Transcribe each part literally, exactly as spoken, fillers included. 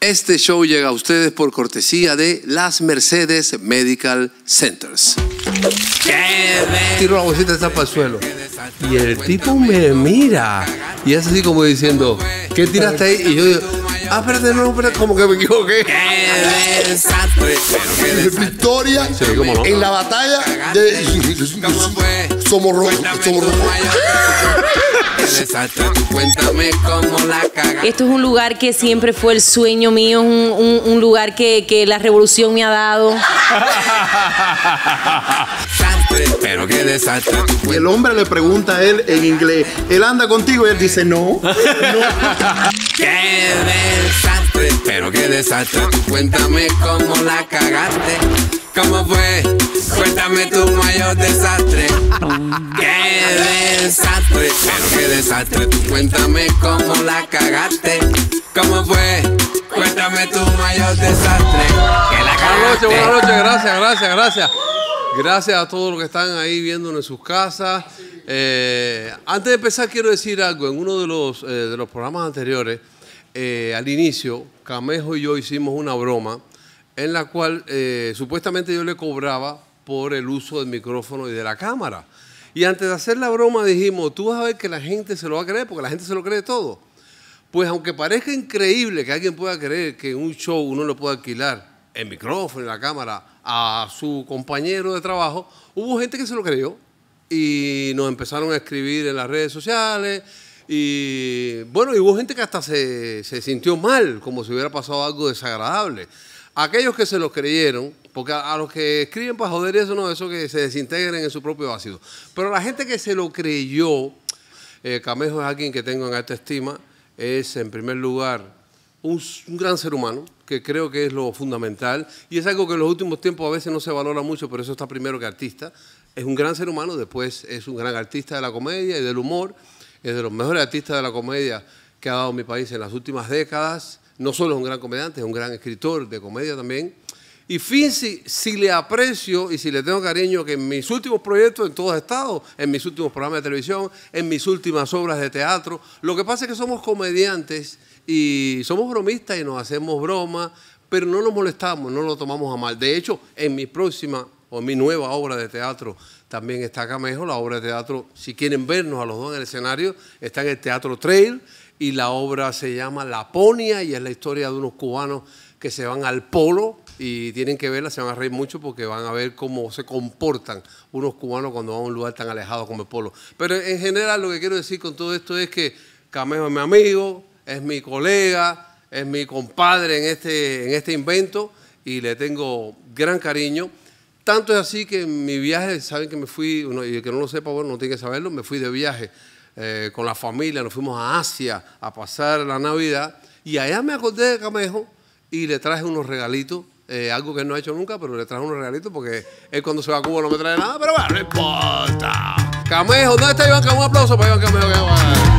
Este show llega a ustedes por cortesía de Las Mercedes Medical Centers. Tiro la bolsita, está para el suelo. Y el tipo me mira y es así como diciendo, ¿qué tiraste ahí? Y yo digo, ah, espérate, no, espérate, como que me equivoqué. Victoria Sí, cómo no. en la batalla de Somos Rojos. Somos Rojos. Esto es un lugar que siempre fue el sueño mío, un, un, un lugar que, que la revolución me ha dado. Pero qué desastre. Y el hombre le pregunta a él en inglés, ¿él anda contigo? Y él dice, no. no. Qué desastre. Pero qué desastre. Cuéntame cómo la cagaste. ¿Cómo fue? Cuéntame tu mayor desastre. Qué desastre. Pero qué desastre. Cuéntame cómo la cagaste. ¿Cómo fue? Cuéntame tu mayor desastre. Que la Buenas noches, cagaste. buenas noches, gracias, gracias, gracias. Gracias a todos los que están ahí viéndonos en sus casas. Eh, antes de empezar quiero decir algo. En uno de los, eh, de los programas anteriores, eh, al inicio, Camejo y yo hicimos una broma en la cual eh, supuestamente yo le cobraba por el uso del micrófono y de la cámara. Y antes de hacer la broma dijimos, tú vas a ver que la gente se lo va a creer, porque la gente se lo cree todo. Pues aunque parezca increíble que alguien pueda creer que en un show uno le puede alquilar el micrófono y la cámara a su compañero de trabajo, hubo gente que se lo creyó y nos empezaron a escribir en las redes sociales y bueno, y hubo gente que hasta se, se sintió mal, como si hubiera pasado algo desagradable. Aquellos que se lo creyeron, porque a, a los que escriben para joder eso, no, eso que se desintegren en su propio ácido. Pero la gente que se lo creyó, eh, Camejo es alguien que tengo en alta estima, es en primer lugar un, un gran ser humano, que creo que es lo fundamental, y es algo que en los últimos tiempos a veces no se valora mucho, pero eso está primero que artista. Es un gran ser humano, después es un gran artista de la comedia y del humor, es de los mejores artistas de la comedia que ha dado mi país en las últimas décadas. No solo es un gran comediante, es un gran escritor de comedia también. Y fíjense, si le aprecio y si le tengo cariño, que en mis últimos proyectos en todos ha estado, en mis últimos programas de televisión, en mis últimas obras de teatro. Lo que pasa es que somos comediantes y somos bromistas y nos hacemos bromas, pero no nos molestamos, no lo tomamos a mal. De hecho, en mi próxima o en mi nueva obra de teatro también está Camejo. La obra de teatro, si quieren vernos a los dos en el escenario, está en el Teatro Trail y la obra se llama Laponia y es la historia de unos cubanos que se van al polo y tienen que verla, se van a reír mucho porque van a ver cómo se comportan unos cubanos cuando van a un lugar tan alejado como el polo. Pero en general lo que quiero decir con todo esto es que Camejo es mi amigo, es mi colega, es mi compadre en este, en este invento y le tengo gran cariño. Tanto es así que en mi viaje, saben que me fui, y el que no lo sepa, bueno, no tiene que saberlo, me fui de viaje eh, con la familia, nos fuimos a Asia a pasar la Navidad y allá me acordé de Camejo y le traje unos regalitos, eh, algo que él no ha hecho nunca, pero le traje unos regalitos porque él cuando se va a Cuba no me trae nada, pero bueno, no importa. Camejo, ¿dónde está Iván Camejo? Un aplauso para Iván Camejo. Que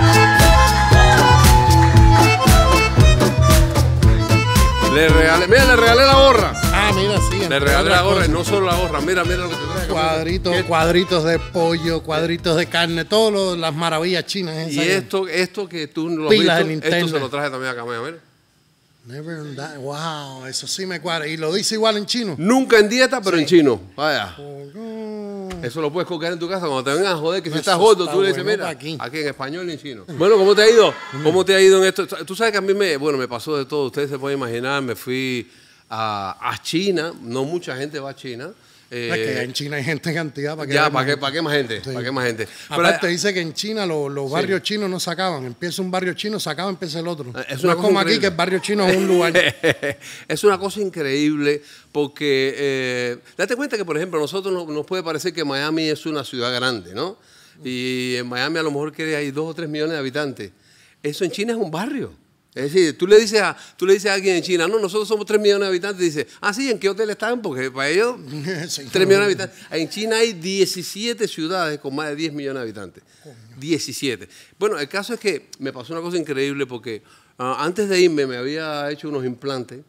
bueno. Le regalé, mira, le regalé la gorra. Ah, mira, sí. Le regalé la gorra y no solo la gorra, mira, mira lo que te traje. Cuadritos, ¿Qué? cuadritos de pollo, cuadritos de carne, todas las maravillas chinas. Y esto, esto que tú lo has Pilas de visto, esto Nintendo. se lo traje también a Camejo, mira. Never die. Wow, eso sí me cuadra. Y lo dice igual en chino. Nunca en dieta, pero Sí. en chino. Vaya. Oh, Eso lo puedes colgar en tu casa cuando te vengan a joder, que si Eso estás gordo, está tú le dices, bueno mira, pa' aquí. aquí en español y en chino. Bueno, ¿cómo te ha ido? ¿Cómo te ha ido en esto? Tú sabes que a mí me, bueno, me pasó de todo. Ustedes se pueden imaginar, me fui a, a China. No mucha gente va a China. Eh, es que en China hay gente en cantidad. ¿Para qué ya, ver ¿para más qué, gente? ¿para qué más gente? Sí. ¿Para qué más gente? Pero, Aparte eh, dice que en China los, los barrios chinos no se acaban. Empieza un barrio chino, se acaba, empieza el otro. Es no una es cosa como aquí increíble. que el barrio chino es un lugar. es una cosa increíble porque, eh, date cuenta que, por ejemplo, a nosotros nos, nos puede parecer que Miami es una ciudad grande, ¿no? Y en Miami a lo mejor que hay dos o tres millones de habitantes. Eso en China es un barrio. Es decir, tú le dices a, tú le dices a alguien en China, no, nosotros somos tres millones de habitantes, y dice, ah, sí, ¿en qué hotel están? Porque para ellos, Sí. tres millones de habitantes. En China hay diecisiete ciudades con más de diez millones de habitantes. diecisiete. Bueno, el caso es que me pasó una cosa increíble porque uh, antes de irme me había hecho unos implantes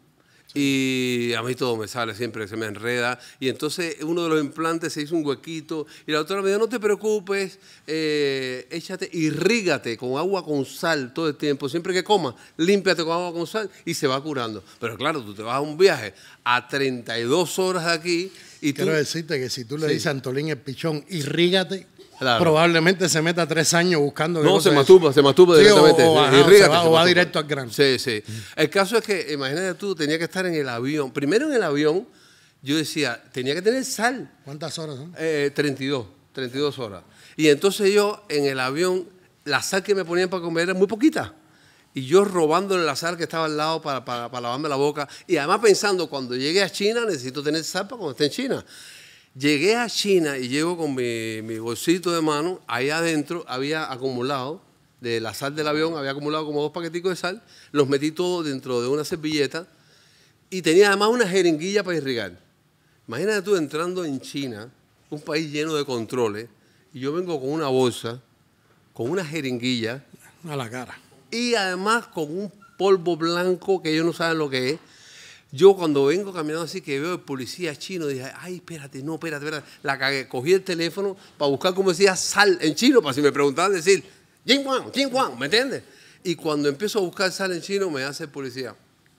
Y a mí todo me sale siempre, se me enreda. Y entonces uno de los implantes se hizo un huequito. Y la doctora me dijo, no te preocupes, eh, échate, irrígate con agua con sal todo el tiempo. Siempre que comas, límpiate con agua con sal y se va curando. Pero claro, tú te vas a un viaje a treinta y dos horas de aquí y Quiero tú... decirte que si tú le Sí. dices a Antolín el pichón, irrígate, Claro. probablemente se meta tres años buscando... No, qué se cosa es masturba, eso. se masturba Sí, directamente. O, o, ajá, o Irrígate, se va, se o va masturba. directo al grano. Sí, sí. El caso es que, imagínate tú, tenía que estar en el avión. Primero en el avión, yo decía, tenía que tener sal. ¿Cuántas horas son? Eh, treinta y dos, treinta y dos horas. Y entonces yo en el avión, la sal que me ponían para comer era muy poquita. Y yo robándole la sal que estaba al lado para, para, para lavarme la boca. Y además pensando, cuando llegue a China, necesito tener sal para cuando esté en China. Llegué a China y llego con mi, mi bolsito de mano. Ahí adentro había acumulado, de la sal del avión, había acumulado como dos paqueticos de sal. Los metí todos dentro de una servilleta. Y tenía además una jeringuilla para irrigar. Imagínate tú entrando en China, un país lleno de controles, y yo vengo con una bolsa, con una jeringuilla, A la cara. y además con un polvo blanco que ellos no saben lo que es. Yo cuando vengo caminando así que veo el policía chino, dije, ay, espérate, no, espérate, espérate. La cagué. Cogí el teléfono para buscar, como decía, sal en chino, para si me preguntaban decir, Jin Wang, Jin Wang, ¿me entiendes? Y cuando empiezo a buscar sal en chino, me hace el policía.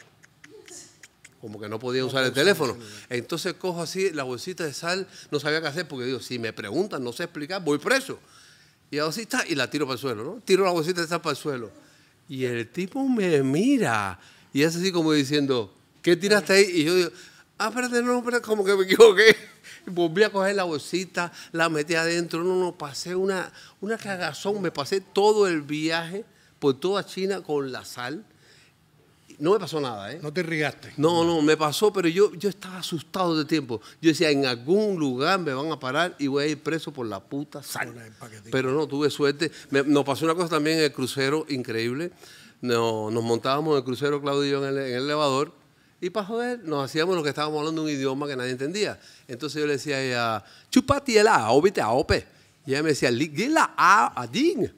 Como que no podía usar el teléfono. Entonces cojo así la bolsita de sal, no sabía qué hacer, porque digo, si me preguntan, no sé explicar, voy preso. Y hago así, está, y la tiro para el suelo, ¿no? Tiro la bolsita de sal para el suelo. Y el tipo me mira, y es así como diciendo, ¿qué tiraste ahí? Y yo digo, ah, espérate, no, espérate, como que me equivoqué. Volví a coger la bolsita, la metí adentro, no, no, pasé una, una cagazón, me pasé todo el viaje por toda China con la sal. No me pasó nada, ¿eh? No te irrigaste. No, no, me pasó, pero yo, yo estaba asustado de tiempo. Yo decía, en algún lugar me van a parar y voy a ir preso por la puta sal. Por el paquetito. Pero no, tuve suerte. Me- nos pasó una cosa también en el crucero increíble. No- nos montábamos en el crucero, Claudio y yo, en el, en el elevador. Y para joder, nos hacíamos lo que estábamos hablando un idioma que nadie entendía. Entonces yo le decía a ella, chupati el a, obite a ope. Y ella me decía, ligila a adin.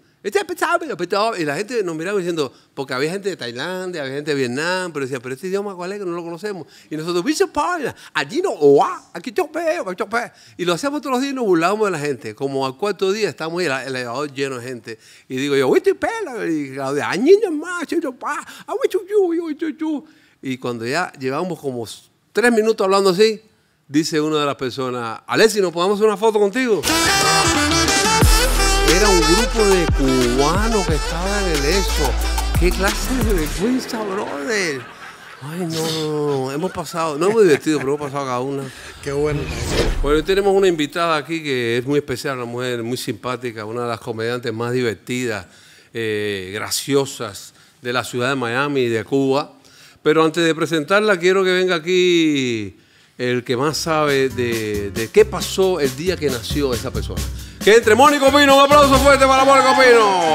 Y la gente nos miraba diciendo, porque había gente de Tailandia, había gente de Vietnam, pero decía, pero este idioma cuál es que no lo conocemos. Y nosotros, allí no, oa, aquí chope, chope. Y lo hacíamos todos los días y nos burlábamos de la gente. Como al cuarto día estábamos ahí, el elevador lleno de gente. Y digo yo, uy, pela. Y Claudia, allí no más, chupa, y cuando ya llevamos como tres minutos hablando así, dice una de las personas, Alexi, ¿nos podemos hacer una foto contigo? Era un grupo de cubanos que estaban en eso. ¿Qué clase de vergüenza, brother? Ay, no, no, no, hemos pasado, no hemos divertido, pero hemos pasado cada una. Qué bueno. Bueno, hoy tenemos una invitada aquí que es muy especial, una mujer muy simpática, una de las comediantes más divertidas, eh, graciosas de la ciudad de Miami y de Cuba. Pero antes de presentarla, quiero que venga aquí el que más sabe de, de qué pasó el día que nació esa persona. Que entre Mónico Pino, un aplauso fuerte para Mónico Pino.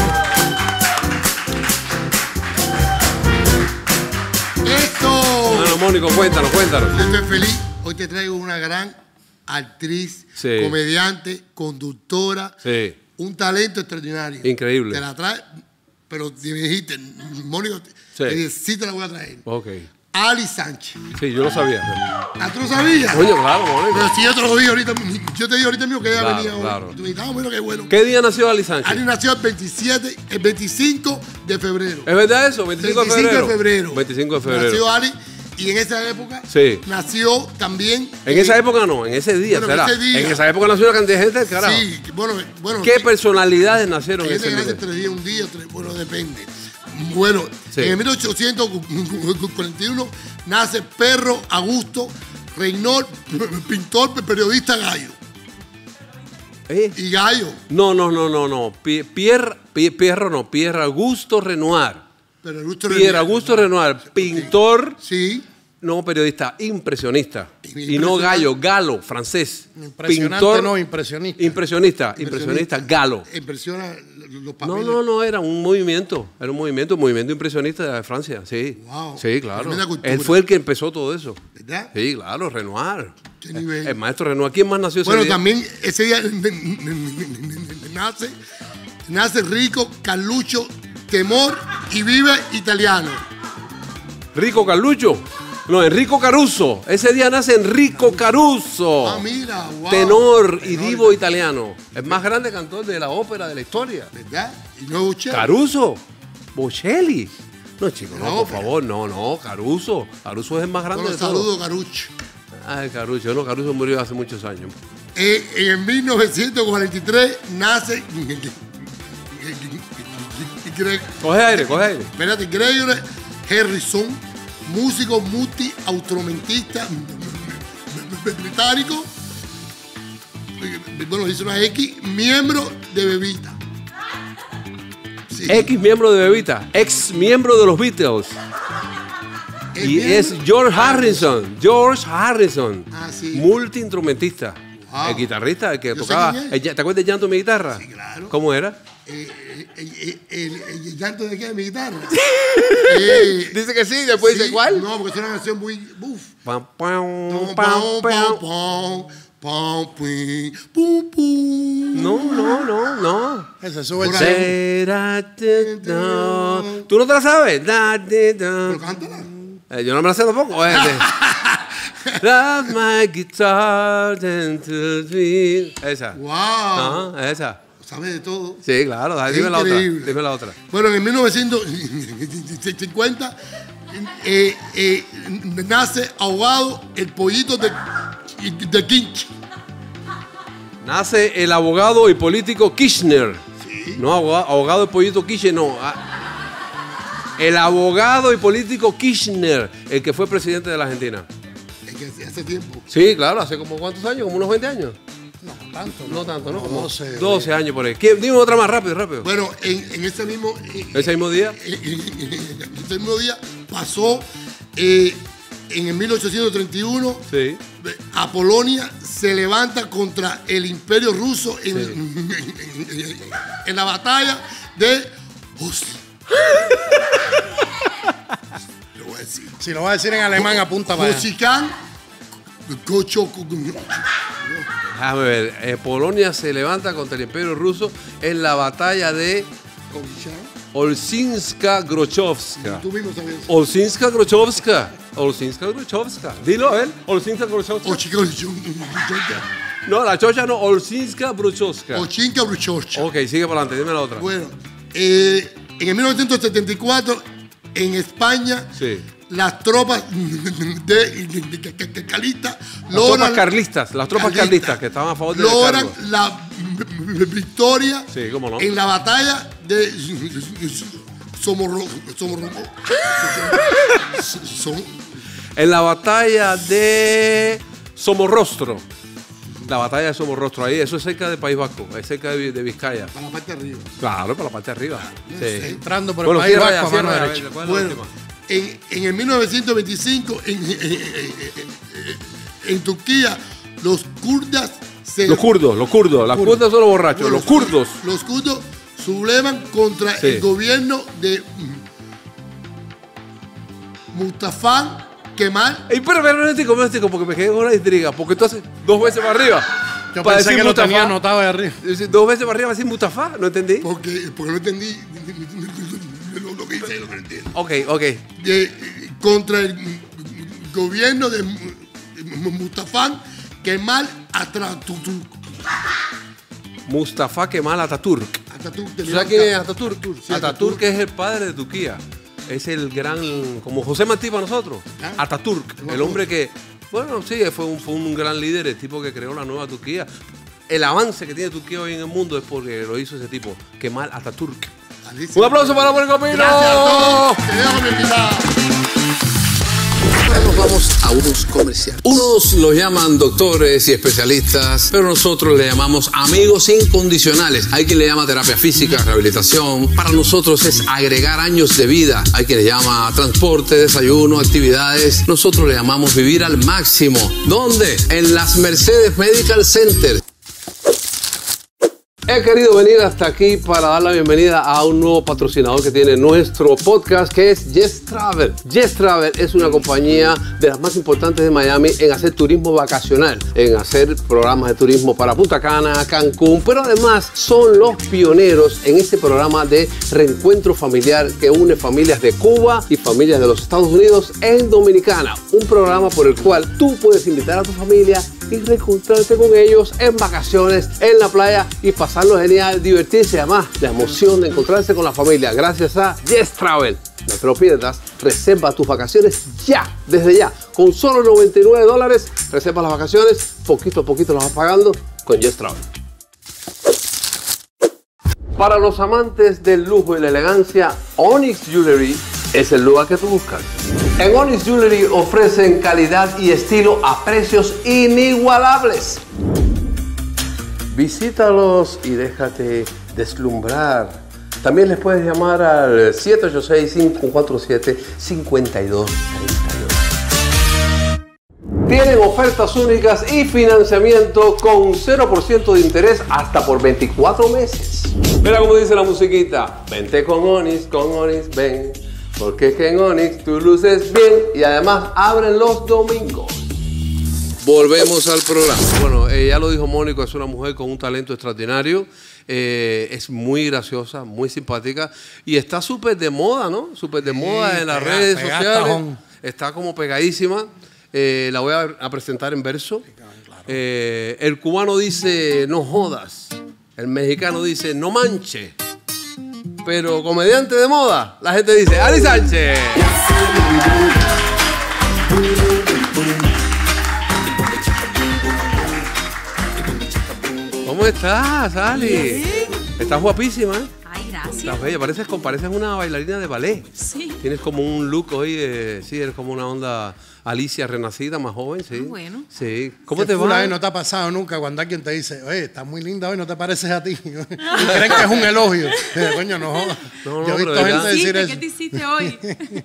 ¡Esto! Bueno, Mónico, cuéntanos, cuéntanos. Yo estoy feliz. Hoy te traigo una gran actriz, Sí. comediante, conductora, Sí. un talento extraordinario. Increíble. Te la trae, pero me dijiste, Mónico, Sí. te dije, sí te la voy a traer. Ok. Ali Sánchez. Sí, yo lo sabía. ¿Ah, tú lo sabías? Coño, claro, Mónico. Pero si yo te lo dije ahorita, yo te dije ahorita mismo que ella Claro, venía hoy. claro. Tú me dijiste, ah, bueno, qué bueno. ¿Qué día nació Ali Sánchez? Ali nació el veintisiete, el veinticinco de febrero. ¿Es verdad eso? veinticinco de febrero. veinticinco de febrero. veinticinco de febrero. Nació Ali y en esa época Sí. nació también. En esa época no, en ese día, Bueno, en será. ese día. En esa época nació una cantidad de gente, carajo. Sí, bueno, bueno. ¿Qué sí. personalidades nacieron Hay en gente ese que nace día? tres días, un día, tres, bueno, depende. Bueno, Sí. en mil ochocientos cuarenta y uno nace Perro Augusto Reynol, pintor, periodista Gallo. ¿Eh? Y Gallo, No, no, no, no, no. Pi- Pierre, Pi- Pierro no, Pierre Augusto Renoir. pero Augusto Pierre Reynol. Augusto Renoir, pintor, Sí, no periodista, impresionista. Y no Impresionante. gallo, galo, francés. Impresionante, Pintor, no, impresionista. impresionista, impresionista, galo. impresiona los No, papeles. no, no, era un movimiento, era un movimiento, un movimiento impresionista de Francia, sí. Wow. Sí, claro. Tremenda cultura. Él fue el que empezó todo eso. ¿Verdad? Sí, claro, Renoir. Qué nivel. El maestro Renoir. ¿Quién más nació ese Bueno, día? también ese día nace, nace Rico Carluccio Temor y vive italiano. Rico Carluccio. No, Enrico Caruso. Ese día nace Enrico Caruso. Ah, mira, wow. Tenor y Tenor. divo italiano. El más grande cantor de la ópera de la historia. ¿Verdad? Y no es Bocelli. Caruso. Bocelli. No, chicos, no, No, por pero- favor, no, no. Caruso. Caruso es el más grande Bueno, de todos. saludo, Carucho. Ay, Caruso. No, Caruso murió hace muchos años. Eh, en mil novecientos cuarenta y tres nace Greg, Coge aire, coge aire. espérate, Gregory Harrison, músico multi-instrumentista británico. Bueno, dice una X, miembro de Bebita. Sí. Ex miembro de Bebita. Ex miembro de los Beatles. El Y miembro- es George Harrison. George Harrison. Ah, sí. Multiinstrumentista. Wow. El guitarrista, el que Yo sé tocaba. quién es. el- ¿Te acuerdas de Llanto Mi Guitarra? Sí, claro. ¿Cómo era? Eh, eh, eh, el, el- el llanto de qué, de mi guitarra. Eh, Dice que sí, después dice sí, cuál. No, porque es una canción muy. Uf. Pam, pam, Pum, pam, pum, pam. pum, pum, pum, pum, pum. No, no, no, no. Ese sube el Por ahí. cero. Say that it no. ¿Tú no te la sabes? That it Pero no. cántala. Eh, yo no me la sé tampoco. Eh, Love my guitar and to be. Esa. Wow. Ajá, esa. Sabes de todo. Sí, claro. Dale, Dime la otra. Increíble. Dime la otra. Bueno, en mil novecientos cincuenta eh, eh, nace ahogado el pollito de, de Kinch. Nace el abogado y político Kirchner. No, abogado, abogado y pollito Kirchner, no. Ah, El abogado y político Kirchner, el que fue presidente de la Argentina. Es que hace- hace tiempo. Sí, claro, hace como cuántos años, como unos veinte años. No, tanto. No tanto, ¿no? Como doce. doce años por ahí. ¿Quién? Dime otra más, rápido, rápido. Bueno, en, en ese mismo. eh, Ese mismo día. en ese mismo día pasó eh, en el mil ochocientos treinta y uno. Sí. A Polonia se levanta contra el imperio ruso en, Sí. en la batalla de Os- Lo voy a decir. Si lo va a decir en alemán, apunta para allá. Kochikan, Kocho- Déjame ver. eh, Polonia se levanta contra el imperio ruso en la batalla de Olsinska-Grochowska. Tú mismo sabías. Olsinska-Grochowska. Olsinska-Grochowska. Dilo, a ver. Olsinska-Grochowska. Ochinka, No, la chocha no. Olsinska-Grochowska. Ochinka Bruchorcha. Ok, sigue para adelante. Dime la otra. Bueno, eh, en el mil novecientos setenta y cuatro, en España, Sí. las tropas de, de, de- de- de Calista Las logran, tropas carlistas. Las tropas Carlistas, carlistas que estaban a favor del logran descargo. la victoria Sí, cómo no. en la batalla de Somorro. Somorro. Som- En la batalla de Somorrostro. La batalla de Somorrostro. Ahí, eso es cerca del País Vasco. Es cerca de, de Vizcaya. Para la parte de arriba. Claro, para la parte de arriba. Sí. Entrando por el Bueno, País cierra Vasco, ya, a cierra mano ya, a derecha. ver, ¿cuál es la Bueno, última? en, en el mil novecientos veinticinco, en, en- en- en Turquía, los kurdas se. Los kurdos, los kurdos. Las kurdas son los borrachos. Bueno, Los kurdos. Los kurdos sublevan contra Sí. el gobierno de Mustafa Kemal. Ey, pero, pero, no estoy como, no estoy como porque me quedé con la intriga. Porque entonces, dos veces para arriba. Yo para pensé decir que lo Mustafa. tenía anotado ahí arriba. Decir, Dos veces para arriba para decir Mustafa. No entendí. Porque, porque no entendí lo, lo que dice, lo que no entiendo. Ok, ok. De- contra el gobierno de Mustafa Kemal Atatürk. Mustafa Kemal Atatürk. Atatürk ¿Tú tenía sabes quién es Atatürk? Sí, Atatürk es el padre de Turquía. Es el gran, como José Martí para nosotros. Ah. Atatürk, el hombre que, bueno, sí, fue un, fue un gran líder, el tipo que creó la nueva Turquía. El avance que tiene Turquía hoy en el mundo es porque lo hizo ese tipo, Kemal Atatürk. Alicia. Un aplauso para Puerco Pino. Gracias a todos. Te dejo mi invitada. Ahora nos vamos a unos comerciales. Unos los llaman doctores y especialistas, pero nosotros le llamamos amigos incondicionales. Hay quien le llama terapia física, rehabilitación. Para nosotros es agregar años de vida. Hay quien le llama transporte, desayuno, actividades. Nosotros le llamamos vivir al máximo. ¿Dónde? En las Mercedes Medical Center. He querido venir hasta aquí para dar la bienvenida a un nuevo patrocinador que tiene nuestro podcast, que es Yes Travel. Yes Travel es una compañía de las más importantes de Miami en hacer turismo vacacional, en hacer programas de turismo para Punta Cana, Cancún, pero además son los pioneros en este programa de reencuentro familiar que une familias de Cuba y familias de los Estados Unidos en Dominicana. Un programa por el cual tú puedes invitar a tu familia y reencontrarte con ellos en vacaciones, en la playa y pasarlo genial, divertirse. Además, la emoción de encontrarse con la familia gracias a Yes Travel. No te lo pierdas, reserva tus vacaciones ya, desde ya. Con solo noventa y nueve dólares, reserva las vacaciones, poquito a poquito las vas pagando con Yes Travel. Para los amantes del lujo y la elegancia, Onyx Jewelry es el lugar que tú buscas. En Onyx Jewelry ofrecen calidad y estilo a precios inigualables. Visítalos y déjate deslumbrar. También les puedes llamar al siete ocho seis, cinco cuatro siete, cinco dos tres dos. Tienen ofertas únicas y financiamiento con cero por ciento de interés hasta por veinticuatro meses. Mira cómo dice la musiquita. Vente con Onyx, con Onyx, ven. Porque es que en Onyx tú luces bien y además abren los domingos. Volvemos al programa. Bueno, eh, ya lo dijo Mónico, es una mujer con un talento extraordinario. Eh, es muy graciosa, muy simpática y está súper de moda, ¿no? Súper de sí, moda en las pega, redes pega sociales. Tajón. Está como pegadísima. Eh, la voy a, a presentar en verso. Sí, claro. eh, el cubano dice, no jodas. El mexicano dice, no manche. Pero comediante de moda, la gente dice, Ali Sánchez. ¿Cómo estás, Ali? Bien. Estás guapísima, ¿eh? Ay, gracias. Estás bella, pareces, pareces una bailarina de ballet. Sí. Tienes como un look hoy, eh, sí, eres como una onda Alicia renacida, más joven, sí. Ah, bueno. Sí. ¿Cómo ¿Qué te va? Vez no te ha pasado nunca cuando alguien te dice, oye, estás muy linda hoy, no te pareces a ti? Y creen que es un elogio. Dice, coño, no jodas. No, no, Yo he visto pero gente decir ¿Qué eso. ¿Qué te hiciste hoy?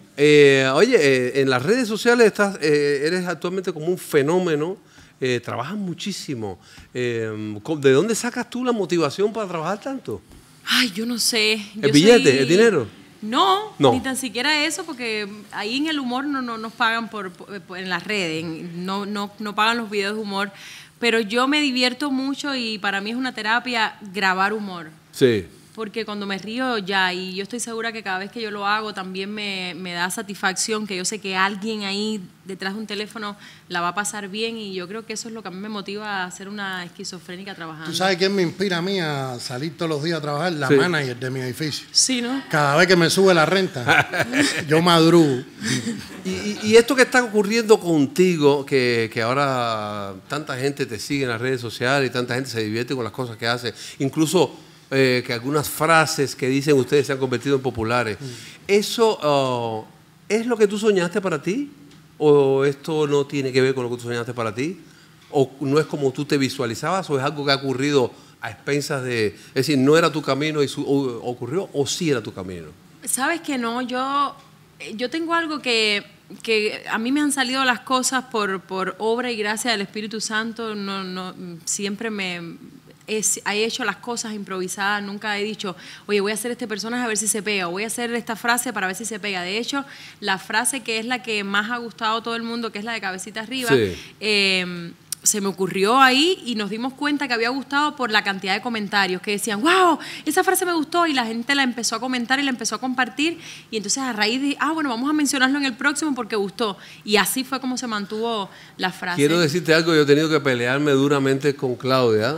eh, oye, eh, en las redes sociales estás, eh, eres actualmente como un fenómeno. Eh, trabajas muchísimo. Eh, ¿De dónde sacas tú la motivación para trabajar tanto? Ay, yo no sé. ¿El Yo billete, soy- el dinero? No, No. ni tan siquiera eso, porque ahí en el humor no, no nos pagan por, por- en las redes, en- no, no, no pagan los videos de humor, pero yo me divierto mucho y para mí es una terapia grabar humor. Sí. Porque cuando me río ya, y yo estoy segura que cada vez que yo lo hago también me, me da satisfacción, que yo sé que alguien ahí detrás de un teléfono la va a pasar bien, y yo creo que eso es lo que a mí me motiva a ser una esquizofrénica trabajando. ¿Tú sabes quién me inspira a mí a salir todos los días a trabajar? La Sí. manager de mi edificio. Sí, ¿no? Cada vez que me sube la renta, yo madrugo. Y, y- y esto que está ocurriendo contigo, que, que ahora tanta gente te sigue en las redes sociales y tanta gente se divierte con las cosas que hace, incluso eh, que algunas frases que dicen ustedes se han convertido en populares. ¿Eso uh, es lo que tú soñaste para ti? ¿O esto no tiene que ver con lo que tú soñaste para ti? ¿O no es como tú te visualizabas? ¿O es algo que ha ocurrido a expensas de... Es decir, no era tu camino y su- o- ocurrió, o sí era tu camino? Sabes que no, yo, yo tengo algo que, que a mí me han salido las cosas por, por obra y gracia del Espíritu Santo. No, no, siempre me he, he hecho las cosas improvisadas, nunca he dicho, oye, voy a hacer este personaje a ver si se pega, o voy a hacer esta frase para ver si se pega. De hecho, la frase que es la que más ha gustado a todo el mundo, que es la de cabecita arriba, Sí. eh, se me ocurrió ahí y nos dimos cuenta que había gustado por la cantidad de comentarios que decían, wow, esa frase me gustó, y la gente la empezó a comentar y la empezó a compartir, y entonces a raíz de, ah, bueno, vamos a mencionarlo en el próximo porque gustó, y así fue como se mantuvo la frase. Quiero decirte algo, yo he tenido que pelearme duramente con Claudia.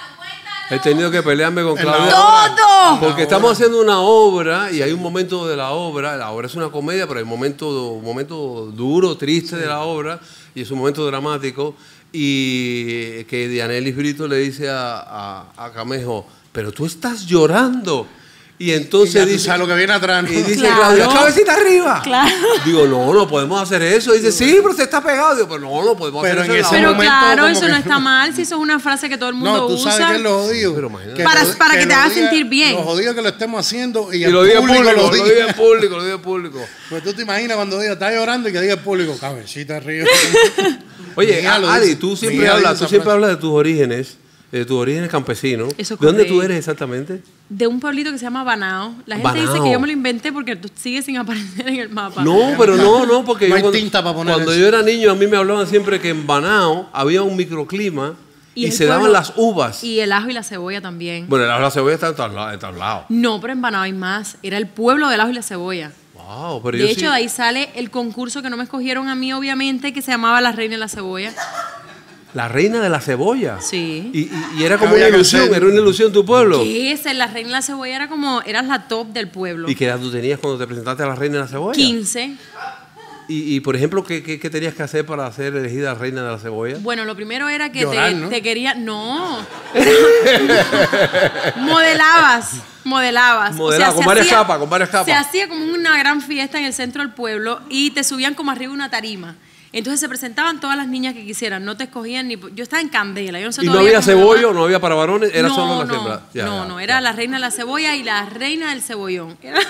He tenido que pelearme con En la Claudia. ¡Todo! Porque estamos haciendo una obra y hay un momento de la obra, la obra es una comedia, pero hay un momento, un momento duro, triste de la obra, y es un momento dramático, y que Dianelis Brito le dice a, a, a Camejo, pero tú estás llorando. Y entonces Y ya tú dice, sabes lo que viene atrás, ¿no? y dice Claro. Claudia, cabecita arriba. Claro. Digo, no, no podemos hacer eso. Y dice, sí, pero usted está pegado. Digo, pero no, no podemos Pero hacer en eso. ese en la Pero obra". momento claro, como eso que- no está mal, si eso es una frase que todo el mundo No, tú usa. sabes que es lo jodido. Pero imagínate. Que Para- lo- para que te lo hagas diga- sentir bien. Lo jodido que lo estemos haciendo y, Y el lo diga en público público, lo lo diga. diga en público, lo diga en público. Pues tú te imaginas cuando diga, está llorando y que diga el público, cabecita arriba. Oye, Mi hija lo Ali, dice, tú mi siempre hija hablas, dice tú esa siempre frase. hablas de tus orígenes. de tus orígenes campesinos. Eso es ¿De dónde tú correcto. eres exactamente? De un pueblito que se llama Banao. La gente Banao. dice que yo me lo inventé porque tú sigues sin aparecer en el mapa. No, pero no, no, porque No yo hay cuando, tinta para poner cuando eso. yo era niño a mí me hablaban siempre que en Banao había un microclima y, el se daban pueblo- las uvas. Y el ajo y la cebolla también. Bueno, la, la cebolla está en todos lados. En todos lados. No, pero en Banao hay más. Era el pueblo del ajo y la cebolla. Wow, pero De yo hecho, sí- de ahí sale el concurso que no me escogieron a mí, obviamente, que se llamaba La Reina de la Cebolla. La reina de la cebolla. Sí. Y, y- y era como Había una que ilusión, hacer- era una ilusión tu pueblo. ¿Qué es? La Reina de la Cebolla era como, eras la top del pueblo. ¿Y qué edad tú tenías cuando te presentaste a la reina de la cebolla? quince. Y, y, por ejemplo, ¿qué, qué, qué tenías que hacer para ser elegida reina de la cebolla? Bueno, lo primero era que Llorar, te, ¿no? te quería. No. modelabas. Modelabas. Modelaba, se con varias hacía- capas, con varias capas. Se hacía como una gran fiesta en el centro del pueblo y te subían como arriba una tarima. Entonces se presentaban todas las niñas que quisieran, no te escogían ni. Yo estaba en candela, yo no sé ¿Y no todavía había cómo me cebollo, llama. no había para varones? Era no, solo la no, hembra. Ya, no, ya, no, ya. era la reina de la cebolla y la reina del cebollón. Era-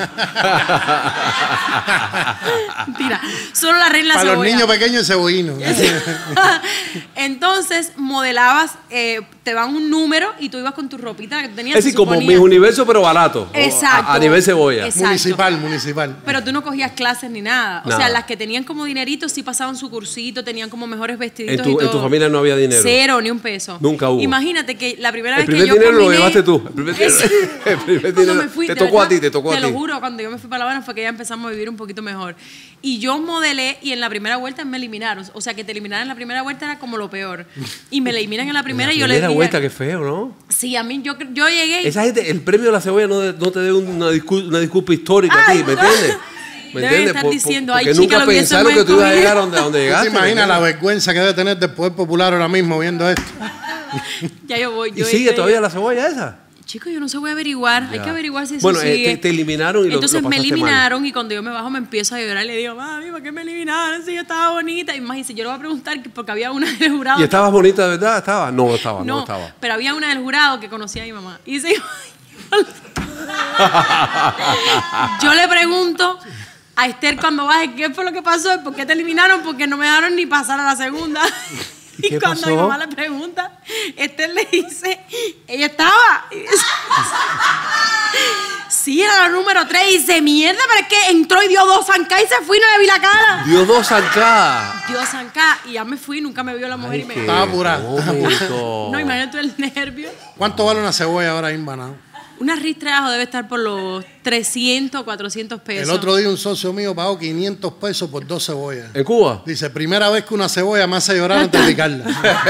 Mentira, solo la reina de la Para los cebolla. niños pequeños, cebollino. Entonces modelabas, eh, te dan un número y tú ibas con tu ropita que tú tenías. Es decir, se como suponía. mis universos, pero barato. o Exacto. A, a nivel cebolla. Exacto. Municipal, municipal. Pero tú no cogías clases ni nada. O Nada. sea, las que tenían como dinerito sí pasaban su cursito, tenían como mejores vestiditos En tu- y en todo. tu familia no había dinero. Cero, ni un peso. Nunca hubo. Imagínate que la primera El vez primer que yo dinero lo combiné- llevaste tú. El primer dinero- Es- el primer Cuando dinero me fui, te de tocó a verdad, ti, te tocó a Te ti. lo juro, cuando yo me fui para La Habana fue que ya empezamos a vivir un poquito mejor. Y yo modelé y en la primera vuelta me eliminaron. O sea, que te eliminaran en la primera vuelta era como lo peor. Y me eliminan en la primera La y yo le primera dije... vuelta, qué feo, ¿no? Sí, a mí yo, yo llegué y... Esa gente, el premio de la cebolla no, de- no te dé una, discu- una disculpa histórica a Ay, ti, ¿me no. entiendes? ¿Me Deben entiendes? estar Por- por- diciendo, porque "Ay, chica, nunca lo hubiésemos pensaron que tú ibas a escogido". llegar a donde, a donde ¿Tú llegaste. te ¿me imaginas la entiendes? vergüenza que debe tener del Poder Popular ahora mismo viendo esto? Ya yo voy. ¿Y Yo sigue yo- todavía la cebolla esa? Chico, yo no sé, voy a averiguar. Hay Ya. que averiguar si eso Bueno, eh, sigue. te- te eliminaron y lo- Entonces lo me pasaste mal. eliminaron y cuando yo me bajo me empiezo a llorar y le digo, mami, ¿por qué me eliminaron si yo estaba bonita? Y más dice, yo le voy a preguntar que- porque había una del jurado. ¿Y estabas bonita de verdad? ¿Estaba? No, estaba, no, no, estaba. pero había una del jurado que conocía a mi mamá. Y dice, yo le pregunto a Esther cuando baje, ¿qué fue lo que pasó? ¿Por qué te eliminaron? Porque no me dejaron ni pasar a la segunda. ¿Y Y qué cuando pasó? mi mamá le pregunta, Esther le dice, ella estaba. Y dice, sí, era la número tres. Y dice, mierda, pero es que entró y dio dos zancas y se fue y no le vi la cara. Dio dos acá. Dio zancas y ya me fui, nunca me vio la mujer y me... Estaba apurada. cómico. No, imagínate tú el nervio. ¿Cuánto vale una cebolla ahora en Banao? Una ristra de ajo debe estar por los trescientos, cuatrocientos pesos. El otro día un socio mío pagó quinientos pesos por dos cebollas. ¿En Cuba? Dice, primera vez que una cebolla me hace llorar antes de picarla.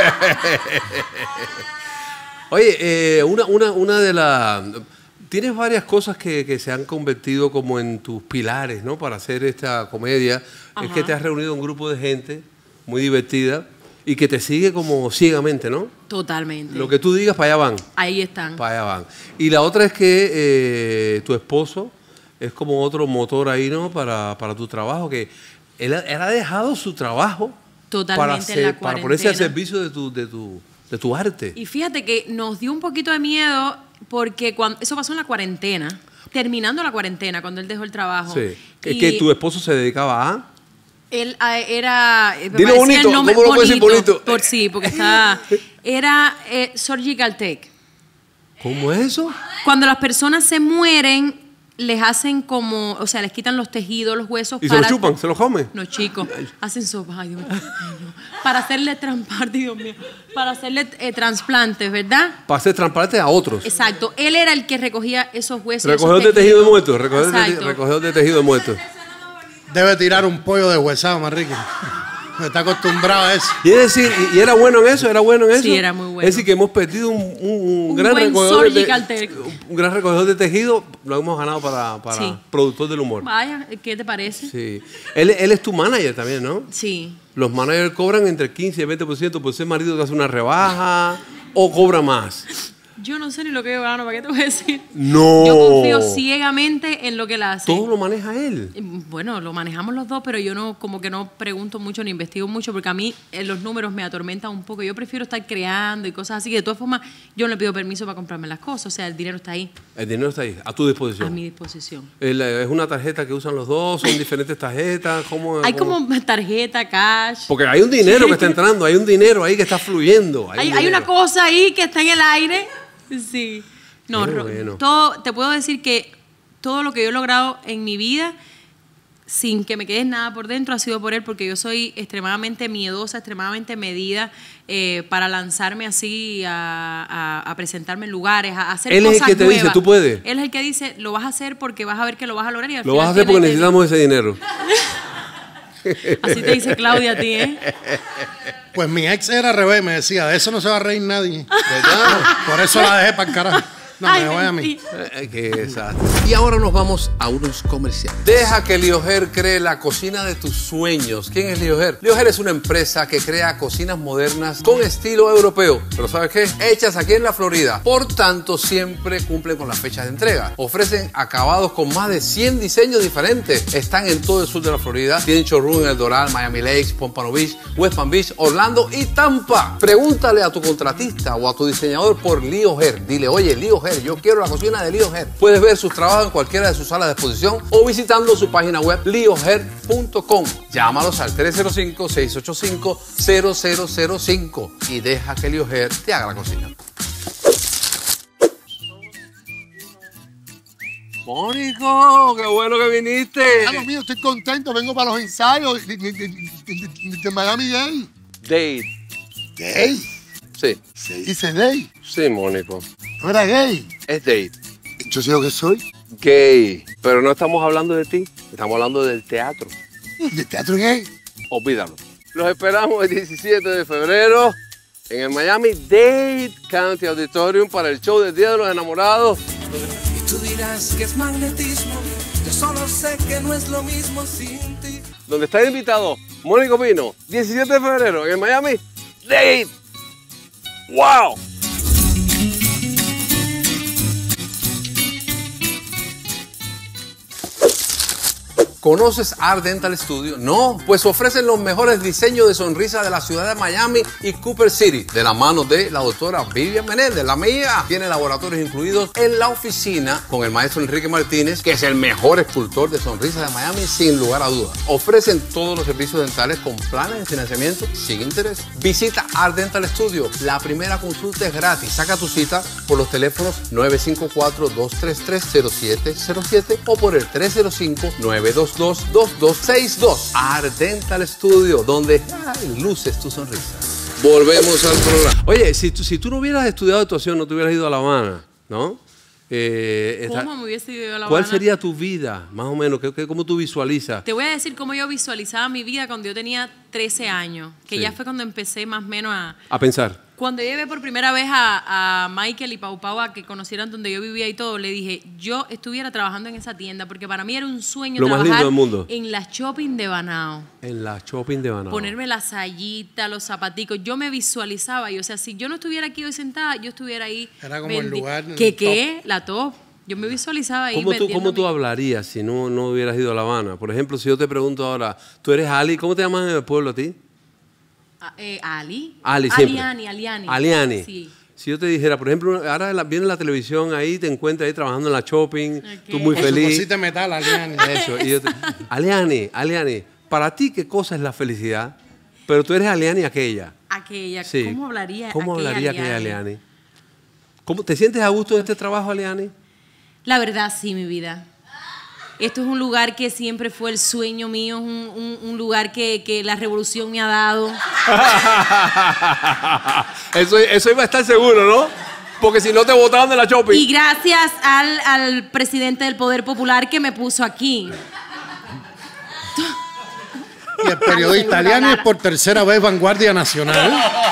Oye, eh, una, una, una de las... Tienes varias cosas que, que se han convertido como en tus pilares, ¿no? Para hacer esta comedia. Es Ajá. que te has reunido un grupo de gente muy divertida y que te sigue como ciegamente, ¿no? Totalmente. Lo que tú digas, para allá van. Ahí están. Para allá van. Y la otra es que eh, tu esposo es como otro motor ahí, ¿no? Para, para tu trabajo, que él, ha- él ha dejado su trabajo Totalmente para, en hacer- la para ponerse al cuarentena. servicio de tu, de tu, de tu arte. Y fíjate que nos dio un poquito de miedo porque cuando, eso pasó en la cuarentena, terminando la cuarentena, cuando él dejó el trabajo. Sí. Es Y que tu esposo se dedicaba a... Él ah, era... eh, me Dilo parecía bonito, el nombre- ¿cómo lo puedes decir bonito? Por sí, porque está... Era eh, Surgical Tech. ¿Cómo es eso? Cuando las personas se mueren, les hacen como... O sea, les quitan los tejidos, los huesos Y se para... lo chupan, se lo comen. No, chicos, hacen sopa, ay, Dios mío, ay, no. Para hacerle trasplantes, Dios mío, para hacerle eh, trasplantes, ¿verdad? Para hacer transparente a otros. Exacto, él era el que recogía esos huesos. Recogedor esos de tejido de tejidos. muertos. Recogedor de, Exacto. recogedor de tejido de muertos. Debe tirar un pollo deshuesado, Manrique. Está acostumbrado a eso. Y es decir, y, y era bueno en eso, era bueno en eso. Sí, era muy bueno. Es decir, que hemos perdido un, un- un Un gran buen recogedor de, surgical tech. un gran recogedor de tejido, lo hemos ganado para, para Sí. productor del humor. Vaya, ¿qué te parece? Sí. Él, él es tu manager también, ¿no? Sí. Los managers cobran entre el quince y el veinte por ciento por ser marido, te hace una rebaja o cobra más. Yo no sé ni lo que yo gano, ¿para qué te voy a decir? No. Yo confío ciegamente en lo que él hace. Todo lo maneja él. Bueno, lo manejamos los dos, pero yo no, como que no pregunto mucho ni investigo mucho, porque a mí eh, los números me atormentan un poco. Yo prefiero estar creando y cosas así, que de todas formas yo no le pido permiso para comprarme las cosas, o sea, el dinero está ahí. El dinero está ahí, a tu disposición. A mi disposición. El, ¿Es una tarjeta que usan los dos? ¿Son diferentes tarjetas? ¿Cómo, Hay cómo? como tarjeta, cash. Porque hay un dinero que está entrando, hay un dinero ahí que está fluyendo. Hay, un hay una dinero. cosa ahí que está en el aire. Sí. No, Qué Ro- bueno. todo, te puedo decir que todo lo que yo he logrado en mi vida, sin que me quede nada por dentro, ha sido por él, porque yo soy extremadamente miedosa, extremadamente medida eh, para lanzarme así a, a- a presentarme en lugares, a hacer Él es el cosas que te dice, nuevas. "Tú puedes". Él es el que dice, lo vas a hacer porque vas a ver que lo vas a lograr. Y al Lo final vas a hacer tiene porque que- necesitamos ese dinero. Así te dice Claudia a ti, ¿eh? Pues mi ex era al revés, me decía, de eso no se va a reír nadie. ¿Verdad? Por eso la dejé para el carajo. No, Ay, me voy a mí. mentira. Eh, qué desastre. Y ahora nos vamos a unos comerciales. Deja que Lioher cree la cocina de tus sueños. ¿Quién es Lioher? Lioher es una empresa que crea cocinas modernas con estilo europeo. Pero ¿sabes qué? Hechas aquí en la Florida. Por tanto, siempre cumplen con las fechas de entrega. Ofrecen acabados con más de cien diseños diferentes. Están en todo el sur de la Florida. Tienen showroom en El Doral, Miami Lakes, Pompano Beach, West Palm Beach, Orlando y Tampa. Pregúntale a tu contratista o a tu diseñador por Lioher. Dile, oye, Lioher, yo quiero la cocina de Lioher. Puedes ver sus trabajos en cualquiera de sus salas de exposición o visitando su página web lioher punto com. Llámalos al tres cero cinco, seis ocho cinco, cero cero cero cinco y deja que Lioher te haga la cocina. Mónico, qué bueno que viniste. Dios mío, estoy contento. Vengo para los ensayos de, de- de- de- de Miami Gay. Date. ¿Gay? Sí, Se dice gay. sí, Mónico. ¿No era gay? Es date. Yo sé lo que soy. Gay. Pero no estamos hablando de ti, estamos hablando del teatro. ¿De teatro gay? Olvídalo. Los esperamos el diecisiete de febrero en el Miami Dade County Auditorium para el show del Día de los Enamorados. Y tú dirás que es magnetismo. Yo solo sé que no es lo mismo sin ti. Donde está el invitado Mónico Pino, diecisiete de febrero en el Miami Dade. ¡Wow! ¿Conoces Art Dental Studio? No, pues ofrecen los mejores diseños de sonrisa de la ciudad de Miami y Cooper City, de la mano de la doctora Vivian Menéndez, la mía. Tiene laboratorios incluidos en la oficina con el maestro Enrique Martínez, que es el mejor escultor de sonrisas de Miami, sin lugar a dudas. Ofrecen todos los servicios dentales con planes de financiamiento sin interés. Visita Art Dental Studio. La primera consulta es gratis. Saca tu cita por los teléfonos nueve cinco cuatro, dos tres tres, cero siete cero siete o por el tres cero cinco, nueve dos dos, dos dos seis dos. Art Dental Studio, donde ay, luces tu sonrisa. Volvemos al programa. Oye, si tú, si tú no hubieras estudiado actuación, no te hubieras ido a La Habana, ¿no? Eh, esta- ¿Cómo me hubiese ido a La ¿Cuál Habana? sería tu vida, más o menos? ¿Qué, qué- cómo tú visualizas? Te voy a decir cómo yo visualizaba mi vida cuando yo tenía trece años, que Sí. ya fue cuando empecé más o menos a... A pensar. Cuando yo llevé por primera vez a, a Michael y Pau Pau a que conocieran donde yo vivía y todo, le dije, yo estuviera trabajando en esa tienda, porque para mí era un sueño Lo más trabajar lindo del mundo. en la shopping de Banao. En la shopping de Banao. Ponerme la sayita, los zapaticos. Yo me visualizaba, y o sea, si yo no estuviera aquí hoy sentada, yo estuviera ahí. Era como el vendi- lugar, el ¿Qué top. qué? La top. Yo me visualizaba ahí. ¿Cómo tú, vendiendo ¿Cómo tú mi- hablarías si no, no hubieras ido a La Habana? Por ejemplo, si yo te pregunto ahora, tú eres Ali, ¿cómo te llaman en el pueblo a ti? Ah, eh, Ali. Ali, siempre. Aliani, Aliani. Aliani. Sí. Si yo te dijera, por ejemplo, ahora la- viene la televisión ahí, te encuentras ahí trabajando en la shopping, tú muy Ok. Con su feliz. cosita de metal, Aliani. Eso. Y yo te, Aliani, Aliani, para ti, ¿qué cosa es la felicidad? Pero tú eres Aliani aquella. Aquella. Sí. ¿Cómo hablaría ¿Cómo aquella hablaría aquella Aliani? Aliani? ¿Cómo, ¿Te sientes a gusto de este trabajo, Aliani? La verdad, sí, mi vida. Esto es un lugar que siempre fue el sueño mío, es un, un- un lugar que, que la revolución me ha dado. eso, eso iba a estar seguro, ¿no? Porque si no te botaban de la shopping. Y gracias al, al presidente del Poder Popular que me puso aquí. Y el periodista Aliani es por tercera vez vanguardia nacional.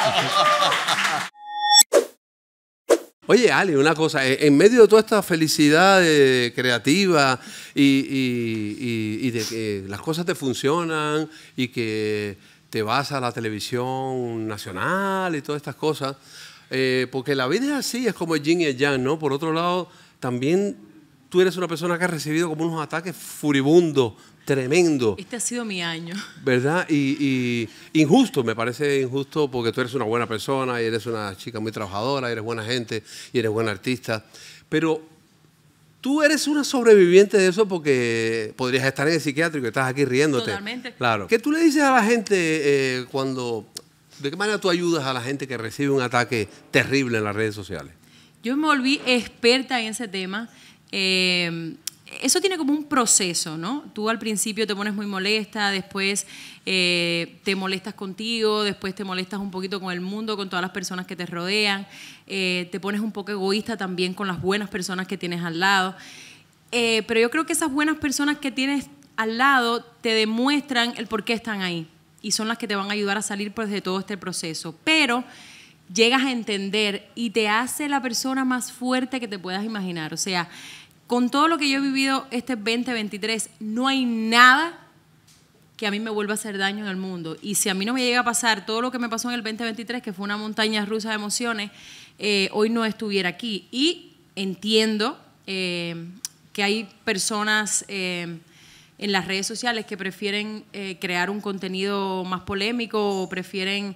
Oye, Ali, una cosa, en en medio de toda esta felicidad eh, creativa y, y- y- y de que las cosas te funcionan y que te vas a la televisión nacional y todas estas cosas, eh, porque la vida es así, es como el yin y el yang, ¿no? Por otro lado, también tú eres una persona que ha recibido como unos ataques furibundos, tremendos. Este ha sido mi año. ¿Verdad? Y, y injusto, me parece injusto porque tú eres una buena persona y eres una chica muy trabajadora, eres buena gente y eres buena artista. Pero tú eres una sobreviviente de eso porque podrías estar en el psiquiátrico y estás aquí riéndote. Totalmente. Claro. ¿Qué tú le dices a la gente eh, cuando... ¿De qué manera tú ayudas a la gente que recibe un ataque terrible en las redes sociales? Yo me volví experta en ese tema. Eh, eso tiene como un proceso, ¿no? Tú al principio te pones muy molesta, después eh, te molestas contigo, después te molestas un poquito con el mundo, con todas las personas que te rodean, eh, te pones un poco egoísta también con las buenas personas que tienes al lado. Eh, pero yo creo que esas buenas personas que tienes al lado te demuestran el por qué están ahí y son las que te van a ayudar a salir pues, de todo este proceso. Pero llegas a entender y te hace la persona más fuerte que te puedas imaginar. O sea, con todo lo que yo he vivido este veinte veintitrés, no hay nada que a mí me vuelva a hacer daño en el mundo. Y si a mí no me llega a pasar todo lo que me pasó en el veinte veintitrés, que fue una montaña rusa de emociones, eh, hoy no estuviera aquí. Y entiendo eh, que hay personas eh, en las redes sociales que prefieren eh, crear un contenido más polémico o prefieren...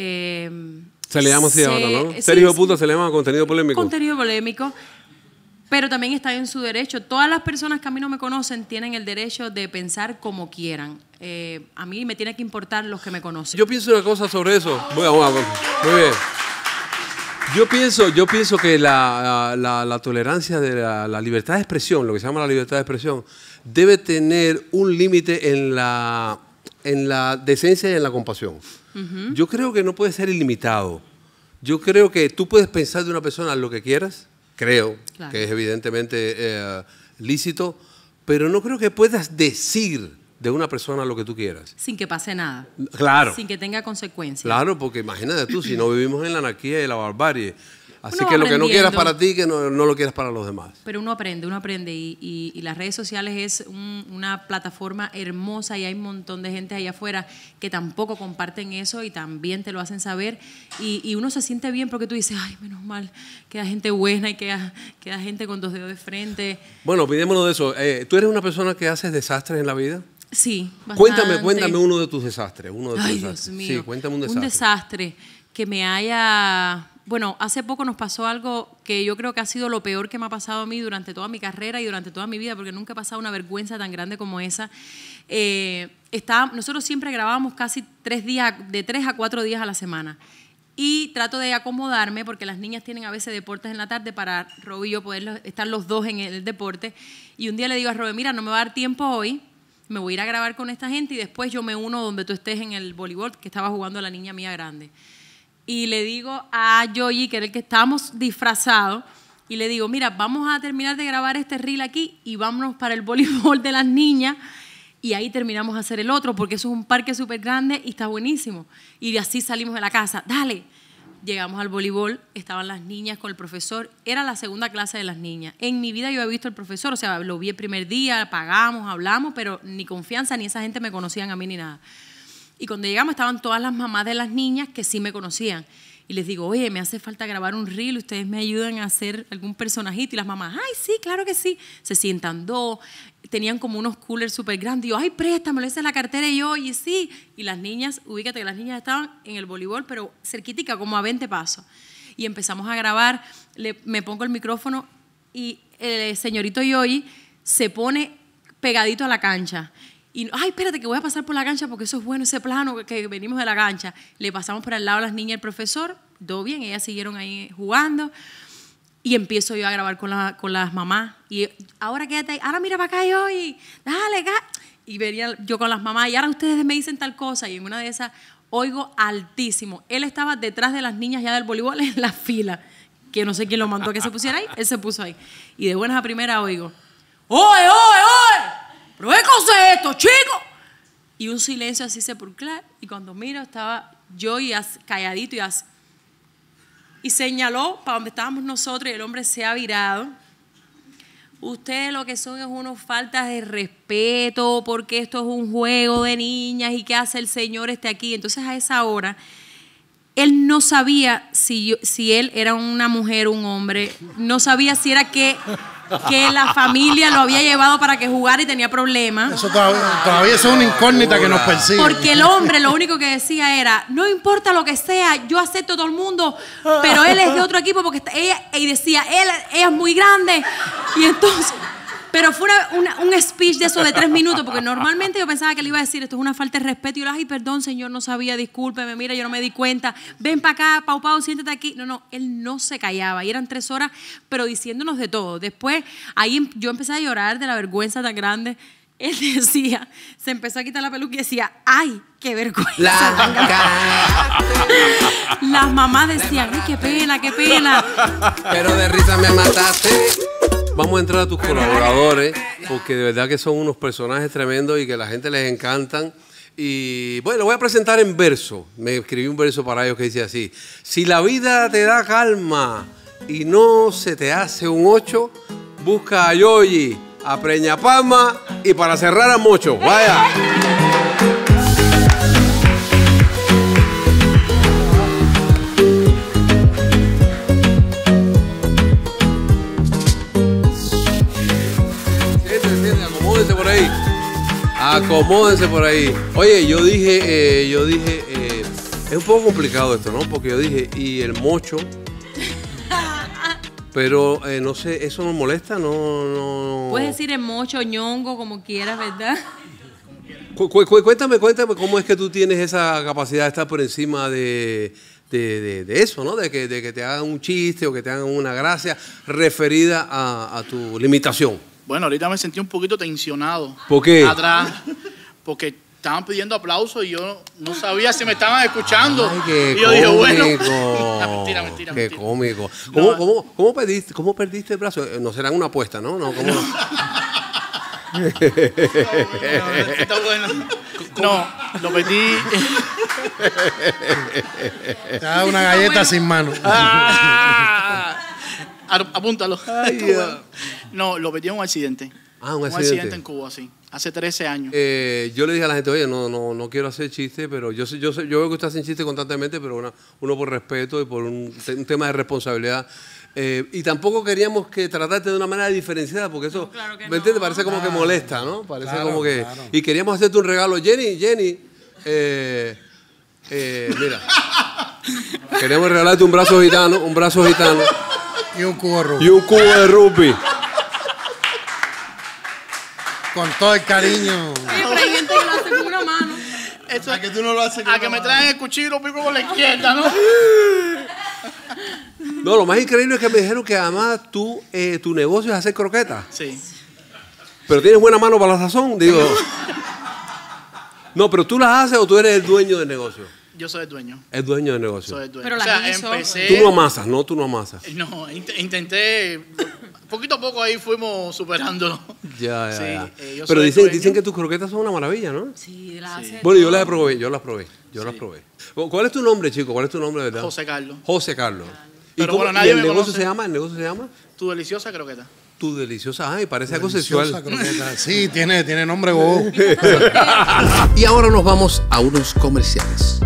Eh, se le llama así se, ahora, ¿no? sí, Serio sí, puta se le llama contenido polémico. Contenido polémico. Pero también está en su derecho. Todas las personas que a mí no me conocen tienen el derecho de pensar como quieran. Eh, a mí me tiene que importar los que me conocen. Yo pienso una cosa sobre eso. Muy, muy, muy bien. Yo pienso, yo pienso que la, la, la tolerancia de la, la libertad de expresión, lo que se llama la libertad de expresión, debe tener un límite en la, en la decencia y en la compasión. Uh-huh. Yo creo que no puede ser ilimitado. Yo creo que tú puedes pensar de una persona lo que quieras, creo claro. que es evidentemente eh, lícito, pero no creo que puedas decir de una persona lo que tú quieras. Sin que pase nada. Claro. Sin que tenga consecuencias. Claro, porque imagínate tú, si no vivimos en la anarquía y la barbarie. Así que lo que no quieras para ti, que no, no lo quieras para los demás. Pero uno aprende, uno aprende. Y, y, y las redes sociales es un, una plataforma hermosa y hay un montón de gente allá afuera que tampoco comparten eso y también te lo hacen saber. Y, y uno se siente bien porque tú dices, ay, menos mal, queda gente buena y queda, queda gente con dos dedos de frente. Bueno, olvidémonos de eso. Eh, ¿Tú eres una persona que haces desastres en la vida? Sí, bastante. Cuéntame, cuéntame uno de tus desastres. Uno de tus ay, desastres. Dios mío. Sí, cuéntame un desastre. Un desastre que me haya... Bueno, hace poco nos pasó algo que yo creo que ha sido lo peor que me ha pasado a mí durante toda mi carrera y durante toda mi vida, porque nunca he pasado una vergüenza tan grande como esa. Eh, está, nosotros siempre grabábamos casi tres días, de tres a cuatro días a la semana. Y trato de acomodarme, porque las niñas tienen a veces deportes en la tarde, para Rob y yo poder estar los dos en el deporte. Y un día le digo a Rob, mira, no me va a dar tiempo hoy, me voy a ir a grabar con esta gente y después yo me uno donde tú estés en el voleibol, que estaba jugando la niña mía grande. Y le digo a Yoyi, que era el que estábamos disfrazados, y le digo, mira, vamos a terminar de grabar este reel aquí y vámonos para el voleibol de las niñas y ahí terminamos a hacer el otro, porque eso es un parque súper grande y está buenísimo. Y así salimos de la casa, dale. Llegamos al voleibol, estaban las niñas con el profesor, era la segunda clase de las niñas. En mi vida yo había visto al profesor, o sea, lo vi el primer día, pagamos, hablamos, pero ni confianza, ni esa gente me conocían a mí ni nada. Y cuando llegamos estaban todas las mamás de las niñas que sí me conocían. Y les digo, oye, me hace falta grabar un reel, ¿ustedes me ayudan a hacer algún personajito? Y las mamás, ay, sí, claro que sí. Se sientan dos, tenían como unos coolers súper grandes. Y yo, ay, préstamelo, esa es la cartera. Y yo, oye, sí. Y las niñas, ubícate que las niñas estaban en el voleibol, pero cerquitica, como a veinte pasos. Y empezamos a grabar, le, me pongo el micrófono y el señorito Yoyi se pone pegadito a la cancha. Y, ay, espérate que voy a pasar por la cancha porque eso es bueno, ese plano que venimos de la cancha. Le pasamos por al lado a las niñas y el profesor, todo bien, ellas siguieron ahí jugando. Y empiezo yo a grabar con, la, con las mamás. Y ahora quédate ahí, ahora mira para acá yo y dale acá. Y venía yo con las mamás y ahora ustedes me dicen tal cosa. Y en una de esas oigo altísimo. Él estaba detrás de las niñas ya del voleibol en la fila, que no sé quién lo mandó a que se pusiera ahí, él se puso ahí. Y de buenas a primera oigo, ¡oye, oye, oye! ¿Pero qué cosa es esto, chico? Y un silencio así sepulcral. Y cuando miro estaba yo y as, calladito y así. Y señaló para donde estábamos nosotros y el hombre se ha virado. Ustedes lo que son es unas faltas de respeto porque esto es un juego de niñas y qué hace el señor este aquí. Entonces a esa hora él no sabía si, yo, si él era una mujer o un hombre. No sabía si era que... que la familia lo había llevado para que jugara y tenía problemas. Eso todavía, todavía es una incógnita que nos persigue. Porque el hombre lo único que decía era, no importa lo que sea, yo acepto a todo el mundo, pero él es de otro equipo porque está, ella, y decía, él, ella es muy grande Y entonces, pero fue una, una, un speech de eso de tres minutos, porque normalmente yo pensaba que le iba a decir, esto es una falta de respeto. Y yo le dije, ay, perdón, señor, no sabía, discúlpeme, mira, yo no me di cuenta. Ven para acá, Pau Pau, siéntate aquí. No, no, él no se callaba. Y eran tres horas, pero diciéndonos de todo. Después, ahí yo empecé a llorar de la vergüenza tan grande. Él decía, se empezó a quitar la peluca y decía, ¡ay, qué vergüenza! La Las mamás decían, ¡ay, qué pena, qué pena! Pero de risa me mataste. Vamos a entrar a tus colaboradores, porque de verdad que son unos personajes tremendos y que a la gente les encantan. Y bueno, lo voy a presentar en verso. Me escribí un verso para ellos que dice así: si la vida te da calma y no se te hace un ocho, busca a Yoyi, a Preña Palma y para cerrar a Mocho. Vaya. Acomódense por ahí. Acomódense por ahí. Oye, yo dije, eh, yo dije, eh, es un poco complicado esto, ¿no? Porque yo dije, y el mocho. Pero eh, no sé, ¿eso nos molesta? No, no. Puedes decir el mocho, ñongo, como quieras, ¿verdad? Cu cu cuéntame, cuéntame cómo es que tú tienes esa capacidad de estar por encima de, de, de, de eso, ¿no? De que, de que te hagan un chiste o que te hagan una gracia referida a, a tu limitación. Bueno, ahorita me sentí un poquito tensionado. ¿Por qué? Atrás, porque estaban pidiendo aplausos y yo no sabía si me estaban escuchando. Ay, qué y yo cómico. dije, bueno. mentira, mentira, Qué mentira. cómico. ¿Cómo, No. cómo, cómo, perdiste, ¿Cómo perdiste el brazo? No será una apuesta, ¿no? No, ¿cómo? No, está bueno. No, lo perdí. Te da una galleta sin mano. Ah, apúntalo. Ay, Está Dios. bueno. No, lo perdí en un accidente. Ah, un Un accidente. accidente en Cuba, sí. Hace trece años. Eh, yo le dije a la gente, oye, no, no, no quiero hacer chiste, pero yo sé, yo sé, yo veo que ustedes hacen chistes constantemente, pero una, uno por respeto y por un, un tema de responsabilidad. Eh, y tampoco queríamos que tratarte de una manera diferenciada, porque eso, No, claro que ¿me entiendes? no. Parece como que molesta, ¿no? Parece Claro, como que... claro. Y queríamos hacerte un regalo. Jenny, Jenny, eh, eh, mira, queremos regalarte un brazo gitano, un brazo gitano Y un cubo rojo. y un cubo de rugby. Con todo el cariño. Sí, pero hay gente que lo hace con una mano. Eso, A que tú no lo haces con a que la me mano. traen el cuchillo lo pico con la izquierda, ¿no? No, lo más increíble es que me dijeron que además tú, eh, tu negocio es hacer croquetas. Sí. Pero tienes buena mano para la sazón, digo. No, pero tú las haces o tú eres el dueño del negocio. Yo soy el dueño. El dueño del negocio. Soy el dueño. Pero o la sea, guiso. empecé. Tú no amasas, no, tú no amasas. No, int- intenté. Poquito a poco ahí fuimos superándolo. Ya, ya, Sí, ya. eh, yo Pero soy el dicen, dueño. dicen que tus croquetas son una maravilla, ¿no? Sí, las hace. Bueno, yo las probé, yo las probé, yo las probé. ¿Cuál es tu nombre, chico? ¿Cuál es tu nombre, de verdad? José Carlos. José Carlos. ¿Y, Pero cómo- bueno, y nadie el me negocio conoce. se llama? ¿El negocio se llama? Tu deliciosa croqueta. Tu deliciosa. Ay, parece algo Deliciosa sexual. croqueta. Sí, tiene, tiene nombre bobo. Y ahora nos vamos a unos comerciales.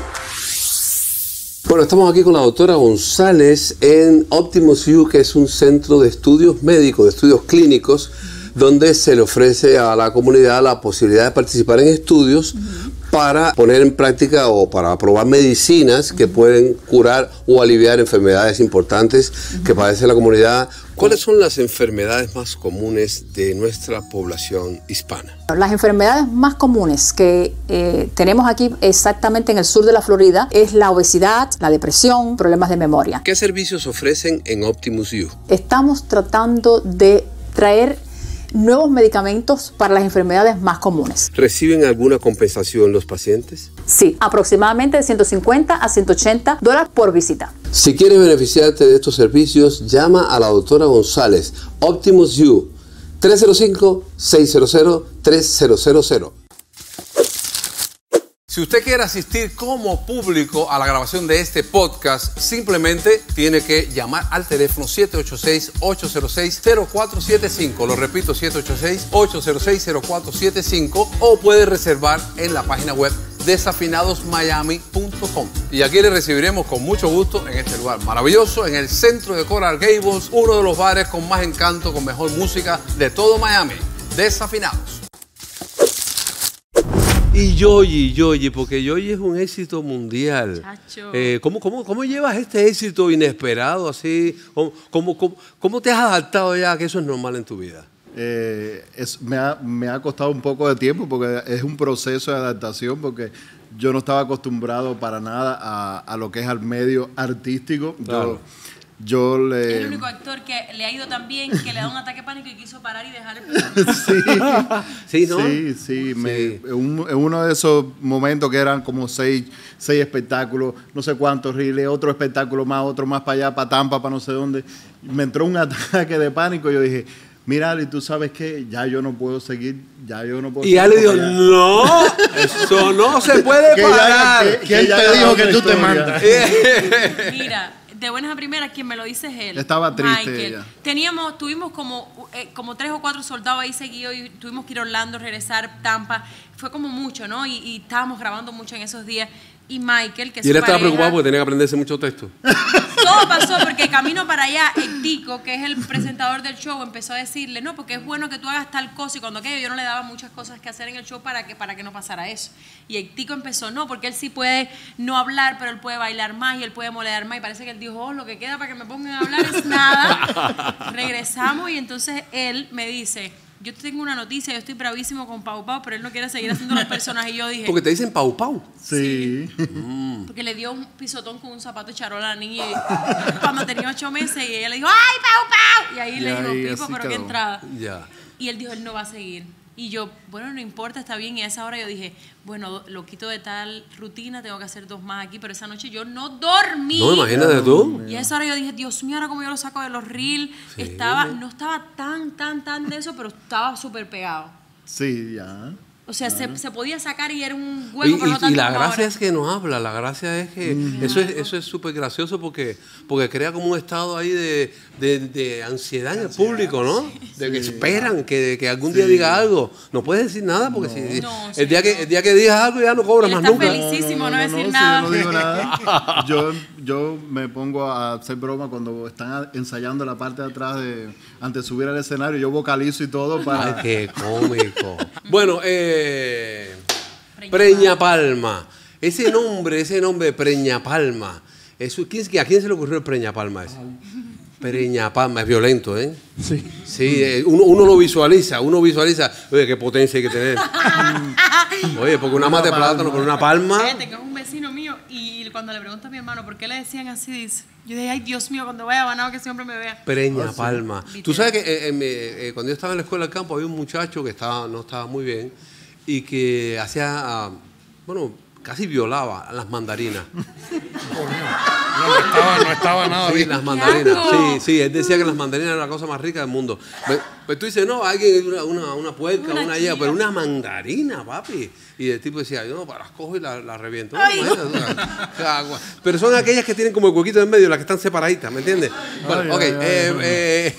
Bueno, estamos aquí con la doctora González en Optimus U, que es un centro de estudios médicos, de estudios clínicos, donde se le ofrece a la comunidad la posibilidad de participar en estudios para poner en práctica o para probar medicinas que pueden curar o aliviar enfermedades importantes que padece la comunidad. ¿Cuáles son las enfermedades más comunes de nuestra población hispana? Las enfermedades más comunes que eh, tenemos aquí exactamente en el sur de la Florida es la obesidad, la depresión, problemas de memoria. ¿Qué servicios ofrecen en Optimus U? Estamos tratando de traer nuevos medicamentos para las enfermedades más comunes. ¿Reciben alguna compensación los pacientes? Sí, aproximadamente de ciento cincuenta a ciento ochenta dólares por visita. Si quieres beneficiarte de estos servicios, llama a la doctora González, Optimus U, tres cero cinco, seis cero cero, tres cero cero cero. Si usted quiere asistir como público a la grabación de este podcast, simplemente tiene que llamar al teléfono siete ocho seis, ocho cero seis, cero cuatro siete cinco. Lo repito, siete ocho seis, ocho cero seis, cero cuatro siete cinco, o puede reservar en la página web desafinados miami punto com. Y aquí le recibiremos con mucho gusto en este lugar maravilloso, en el centro de Coral Gables, uno de los bares con más encanto, con mejor música de todo Miami. Desafinados. Y Yoyi, Yoyi, porque Yoyi es un éxito mundial. Chacho. Eh, ¿cómo, cómo, ¿Cómo llevas este éxito inesperado así? ¿Cómo, cómo, cómo, cómo te has adaptado ya a que eso es normal en tu vida? Eh, es, me, ha, me ha costado un poco de tiempo porque es un proceso de adaptación porque yo no estaba acostumbrado para nada a, a lo que es al medio artístico. Claro. Yo, yo le... Es el único actor que le ha ido tan bien que le da un ataque de pánico y quiso parar y dejar el programa. sí, sí, ¿no? sí, sí. Me, un, en uno de esos momentos que eran como seis, seis espectáculos, no sé cuántos riles, otro espectáculo más, otro más para allá, para Tampa, para no sé dónde, me entró un ataque de pánico y yo dije... Mira, Ali, tú sabes que ya yo no puedo seguir, ya yo no puedo Y seguir. Ale dijo, no, eso no se puede Que ya- parar. que- ¿Quién ya te era dijo otra que tú te historia. mandas? Mira, de buenas a primeras, quien me lo dice es él. Estaba triste Michael. ella. Teníamos, tuvimos como, eh, como tres o cuatro soldados ahí seguidos y tuvimos que ir a Orlando, regresar, Tampa. Fue como mucho, ¿no? Y, y estábamos grabando mucho en esos días. Y Michael, que es Y él su estaba pareja, preocupado porque tenía que aprenderse mucho texto. todo pasó porque camino para allá, el Tico, que es el presentador del show, empezó a decirle, no, porque es bueno que tú hagas tal cosa. Y cuando aquello yo no le daba muchas cosas que hacer en el show para que, para que no pasara eso. Y el Tico empezó, no, porque él sí puede no hablar, pero él puede bailar más y él puede molear más. Y parece que él dijo, oh, lo que queda para que me pongan a hablar es nada. Regresamos y entonces él me dice, yo te tengo una noticia, yo estoy bravísimo con Pau Pau, pero él no quiere seguir haciendo los personajes. Y yo dije... Porque te dicen Pau Pau. Sí. Porque le dio un pisotón con un zapato de charola a la niña y cuando tenía ocho meses y ella le dijo, ¡ay, Pau Pau! Y ahí Y le dijo, ahí Pipo, así pero qué quedó. entrada. Ya. Y él dijo, él no va a seguir. Y yo, bueno, no importa, está bien. Y a esa hora yo dije, bueno, lo quito de tal rutina, tengo que hacer dos más aquí. Pero esa noche yo no dormí. No, imagínate tú. Y a esa hora yo dije, Dios mío, ahora como yo lo saco de los reels. Sí. Estaba, no estaba tan, tan, tan denso, pero estaba súper pegado. Sí, ya. O sea, se, se podía sacar y era un Y, hueco, pero no y- tanto y la como gracia ahora. es que no habla, la gracia es que eso es eso es súper gracioso porque, porque crea como un estado ahí de, de, de ansiedad en el público, ¿no? De que esperan que, que algún día diga algo. No puedes decir nada porque si No, el, sí, día que, no. el día que digas algo ya no cobras Él más está nunca. felicísimo, no, decir si nada. yo no digo nada. Yo, yo me pongo a hacer broma cuando están ensayando la parte de atrás de antes de subir al escenario. Yo vocalizo y todo para... Ay, qué cómico. Bueno, eh, Preña Palma. Ese nombre, ese nombre Preña Palma. Eso, ¿quién, ¿A quién se le ocurrió el Preña Palma ese? Preña Palma, es violento, ¿eh? Sí. Sí, eh, uno, uno lo visualiza, uno visualiza, oye, qué potencia hay que tener. Oye, porque una mate de plátano con una palma. Fíjate que es un vecino mío y cuando le pregunto a mi hermano por qué le decían así, dice, yo dije, ay, Dios mío, cuando vaya a Banao que ese hombre me vea. Preña Palma. Literal. Tú sabes que eh, en mi- eh, cuando yo estaba en la escuela del campo había un muchacho que estaba, no estaba muy bien y que hacía, ah, bueno, casi violaba a las mandarinas. No, no estaba, no estaba nada Sí, bien. las mandarinas. asco! Sí, sí, él decía que las mandarinas eran la cosa más rica del mundo. Pues, pues tú dices, no, alguien, una, una, una puerca, Una una hierba, chiva. pero una mandarina, papi. Y el tipo decía, no, para las cojo y las la reviento. No, Ay, no. imagínate, cagua. Pero son aquellas que tienen como el huequito en medio, las que están separaditas, ¿me entiendes? Bueno, Ay, ok. ay, ay, eh, ay. eh,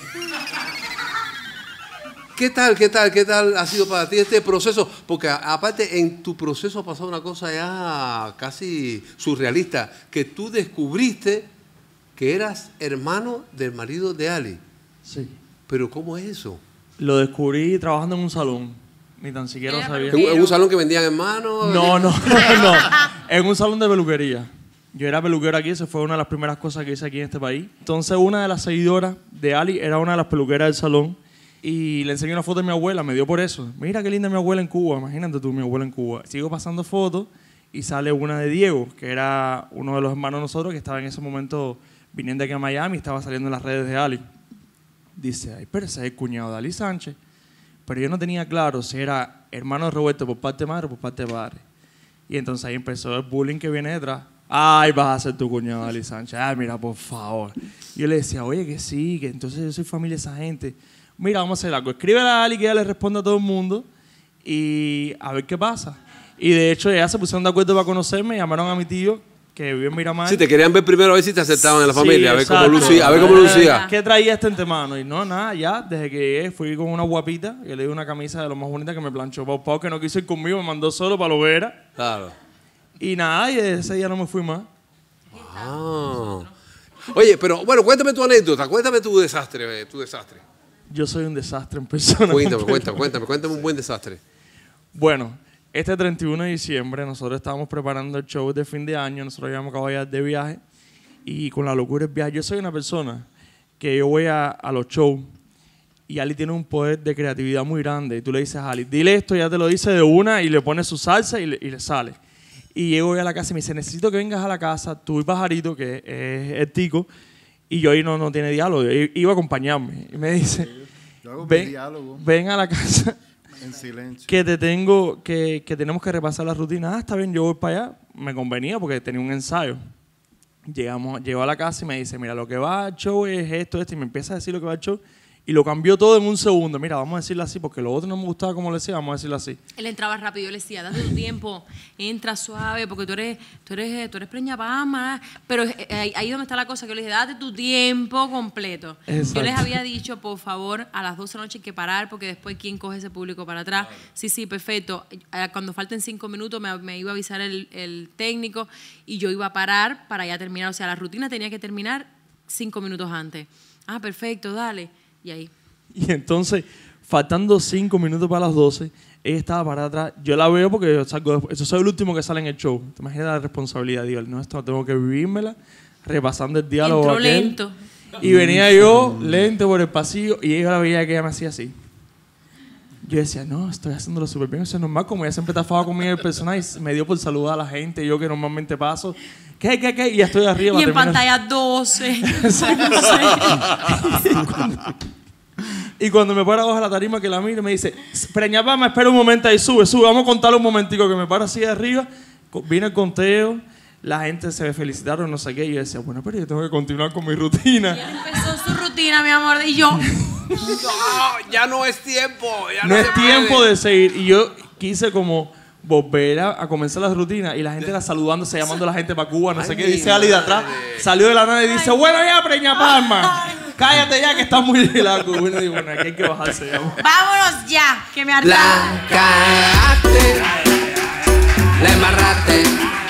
¿Qué tal, qué tal, qué tal ha sido para ti este proceso? Porque a- aparte en tu proceso ha pasado una cosa ya casi surrealista, que tú descubriste que eras hermano del marido de Ali. Sí. Pero ¿cómo es eso? Lo descubrí trabajando en un salón. Ni tan siquiera Era sabía. ¿En, un- en un salón que vendían hermanos? No, no, no. En un salón de peluquería. Yo era peluquero aquí, esa fue una de las primeras cosas que hice aquí en este país. Entonces una de las seguidoras de Ali era una de las peluqueras del salón y le enseñé una foto de mi abuela, me dio por eso. Mira qué linda mi abuela en Cuba, imagínate tú, mi abuela en Cuba. Sigo pasando fotos y sale una de Diego, que era uno de los hermanos de nosotros que estaba en ese momento viniendo aquí a Miami y estaba saliendo en las redes de Ali. Dice, ay, pero ese es el cuñado de Ali Sánchez. Pero yo no tenía claro si era hermano de Roberto por parte de madre o por parte de padre. Y entonces ahí empezó el bullying que viene detrás. Ay, vas a ser tu cuñado, Ali Sánchez. Ay, mira, por favor. Y yo le decía, oye, que sí, que entonces yo soy familia de esa gente. Mira, vamos a hacer algo. Escríbele a Ali que ella le responda a todo el mundo y a ver qué pasa. Y de hecho, ya se pusieron de acuerdo para conocerme, llamaron a mi tío, que vive en Miramar. Si te querían ver primero a ver si te aceptaban en la Sí, familia, a ver cómo exacto. lucía. A ver cómo lucía. ¿Qué traía este antemano? Y no, nada, ya, desde que llegué fui con una guapita y le di una camisa de lo más bonita que me planchó Pau Pau, que no quiso ir conmigo, me mandó solo para la hoguera. Claro. Y nada, y desde ese día no me fui más. Ah. Oye, pero bueno, cuéntame tu anécdota, cuéntame tu desastre, eh, tu desastre. Yo soy un desastre en persona. Cuéntame, cuéntame, cuéntame, cuéntame un buen desastre. Bueno, Este treinta y uno de diciembre nosotros estábamos preparando el show de fin de año, nosotros habíamos acabado ya de viaje y con la locura del viaje, yo soy una persona que yo voy a, a los shows y Ali tiene un poder de creatividad muy grande y tú le dices a Ali, dile esto, ya te lo dice de una y le pones su salsa y le, y le sale. Y llego a la casa y me dice, necesito que vengas a la casa, tú y Pajarito, que es el tico, y yo ahí no, no tiene diálogo, yo iba a acompañarme. Y me dice, Yo hago mi ven, diálogo ven a la casa. en silencio. Que te tengo, que, que tenemos que repasar la rutina. Ah, está bien, yo voy para allá. Me convenía porque tenía un ensayo. Llegamos, llegó a la casa y me dice, mira, lo que va al show es esto, esto. Y me empieza a decir lo que va al show. Y lo cambió todo en un segundo. Mira, vamos a decirlo así, porque lo otro no me gustaba como le decía, vamos a decirlo así. Él entraba rápido, yo le decía, date tu tiempo, entra suave, porque tú eres, tú eres, tú eres preñapama. Pero ahí, ahí donde está la cosa, que yo le dije, date tu tiempo completo. Exacto. Yo les había dicho, por favor, a las doce de la noche hay que parar, porque después, ¿quién coge ese público para atrás? Sí, sí, perfecto. Cuando falten cinco minutos me, me iba a avisar el, el técnico y yo iba a parar para ya terminar. O sea, la rutina tenía que terminar cinco minutos antes. Ah, perfecto, dale. Y ahí. Y entonces, faltando cinco minutos para las doce, ella estaba parada atrás. Yo la veo porque yo salgo después. Eso soy el último que sale en el show. ¿Te imaginas la responsabilidad? Digo, no, esto tengo que vivírmela, repasando el diálogo. Entró aquel. lento. Y venía yo lento por el pasillo y ella la veía que ella me hacía así. Yo decía, no, estoy haciéndolo súper bien, eso es normal. Como ella siempre estafaba conmigo el personaje y me dio por saludar a la gente, yo que normalmente paso. ¿Qué, qué, qué? Y ya estoy arriba. Y en pantalla doce. Y cuando me para abajo de la tarima que la miro me dice, preñapama, espera un momento ahí, sube, sube, vamos a contarle un momentico, que me para así de arriba, viene el conteo, la gente se me felicitaron, no sé qué, y yo decía, bueno, pero yo tengo que continuar con mi rutina. Y él empezó su rutina, mi amor, y yo... No, ya no es tiempo. Ya No no es se tiempo puede. de seguir. Y yo quise como volver a, a comenzar la rutina y la gente era saludándose, llamando a la gente para Cuba, no sé Ay, qué. mi Dice Ali de atrás, salió de la nada y dice, bueno ya, preña Palma, cállate ya que está muy relajo. Bueno, digo, bueno, aquí hay que bajarse ya. Vámonos ya, que me harté. La cagaste, la embarraste,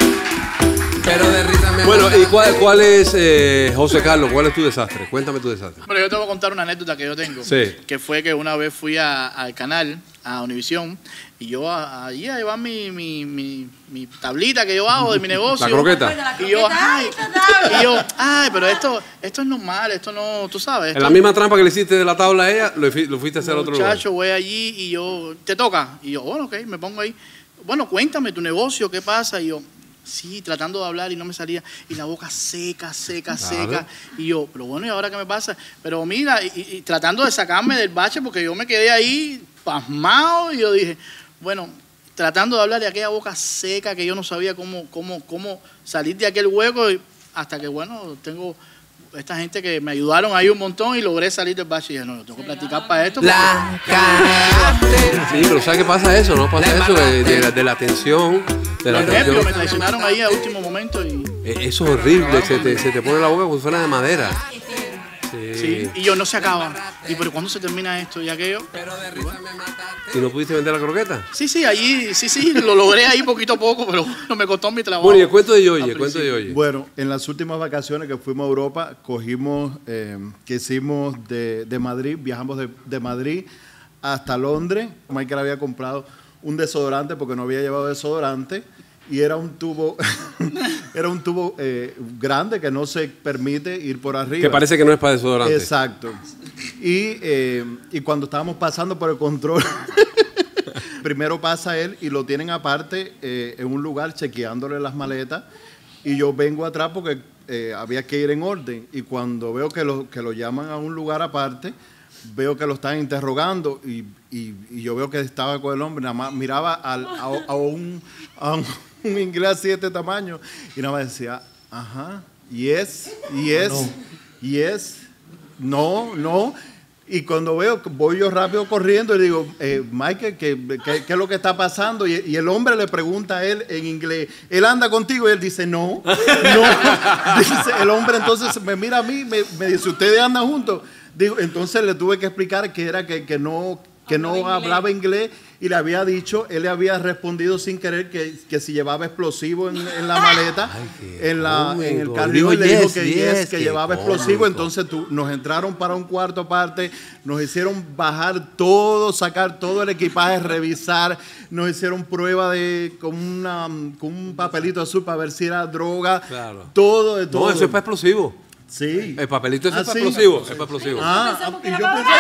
pero de risa me Bueno, ¿y mataste. cuál, cuál es, eh, José Carlos, cuál es tu desastre? Cuéntame tu desastre. Bueno, yo te voy a contar una anécdota que yo tengo. Sí. Que fue que una vez fui a- al canal, a Univisión, y yo a- allí a llevar mi, mi, mi, mi tablita que yo hago de mi negocio. La croqueta. Y yo, ay, y yo, ay, pero esto, esto es normal, esto no, tú sabes. En esto- la misma trampa que le hiciste de la tabla a ella, lo, fi- lo fuiste a hacer a otro lugar. Muchacho, voy allí y yo, ¿te toca? Y yo, bueno, ok, me pongo ahí. Bueno, cuéntame tu negocio, ¿qué pasa? Y yo, sí, tratando de hablar y no me salía. Y la boca seca, seca, Claro. seca. Y yo, pero bueno, ¿y ahora qué me pasa? Pero mira, y, y- y tratando de sacarme del bache porque yo me quedé ahí pasmado y yo dije, bueno, tratando de hablar de aquella boca seca que yo no sabía cómo, cómo, cómo salir de aquel hueco y hasta que, bueno, tengo esta gente que me ayudaron ahí un montón y logré salir del bache y dije, no, yo tengo que practicar para esto. La cagaste. Sí, pero ¿sabes qué pasa eso? ¿No pasa eso de, de la, de la tensión? De la Los nervios tensión. me traicionaron ahí a último momento y... Eh, Eso es horrible, se te, se te pone la boca como si fuera de madera. Sí. Sí, y yo no se acaba. ¿Y pero cuándo se termina esto y aquello? ¿Y no pudiste vender la croqueta? Sí, sí, allí, sí, sí, lo logré ahí poquito a poco, pero no me costó mi trabajo. Bueno, y el cuento de Yoye, Al el cuento de principio. Yoye. Bueno, en las últimas vacaciones que fuimos a Europa, cogimos, eh, que hicimos de, de Madrid, viajamos de, de Madrid hasta Londres. Michael había comprado un desodorante porque no había llevado desodorante y era un tubo, era un tubo eh, grande que no se permite ir por arriba. Que parece que no es para desodorante. Exacto. Y, eh, y cuando estábamos pasando por el control, primero pasa él y lo tienen aparte eh, en un lugar chequeándole las maletas y yo vengo atrás porque eh, había que ir en orden y cuando veo que lo, que lo llaman a un lugar aparte, veo que lo están interrogando y, y, y yo veo que estaba con el hombre, nada más miraba al, a, a un, a un, un inglés así de este tamaño y nada más decía, ajá, yes, yes, yes, no, no. Y cuando veo, voy yo rápido corriendo y digo, eh, Michael, ¿qué, qué, qué es lo que está pasando? Y, y el hombre le pregunta a él en inglés, ¿él anda contigo? Y él dice, no, no. Dice, el hombre entonces me mira a mí, me, me dice, ¿ustedes andan juntos? Digo, entonces le tuve que explicar que era que, que no... que no hablaba inglés y le había dicho, él le había respondido sin querer que, que si llevaba explosivo en, en la maleta, Ay, en, la, en el cómico. carril, y le Dijo, dijo yes, que yes, yes, que qué llevaba cómico. explosivo. Entonces tú, nos entraron para un cuarto aparte, nos hicieron bajar todo, sacar todo el equipaje, revisar, nos hicieron prueba de con, una, con un papelito azul para ver si era droga, Claro. todo de todo. No, eso es para explosivo. Sí. El papelito ese Ah, es para sí. explosivo. Es para explosivo. Ah, y yo pensé...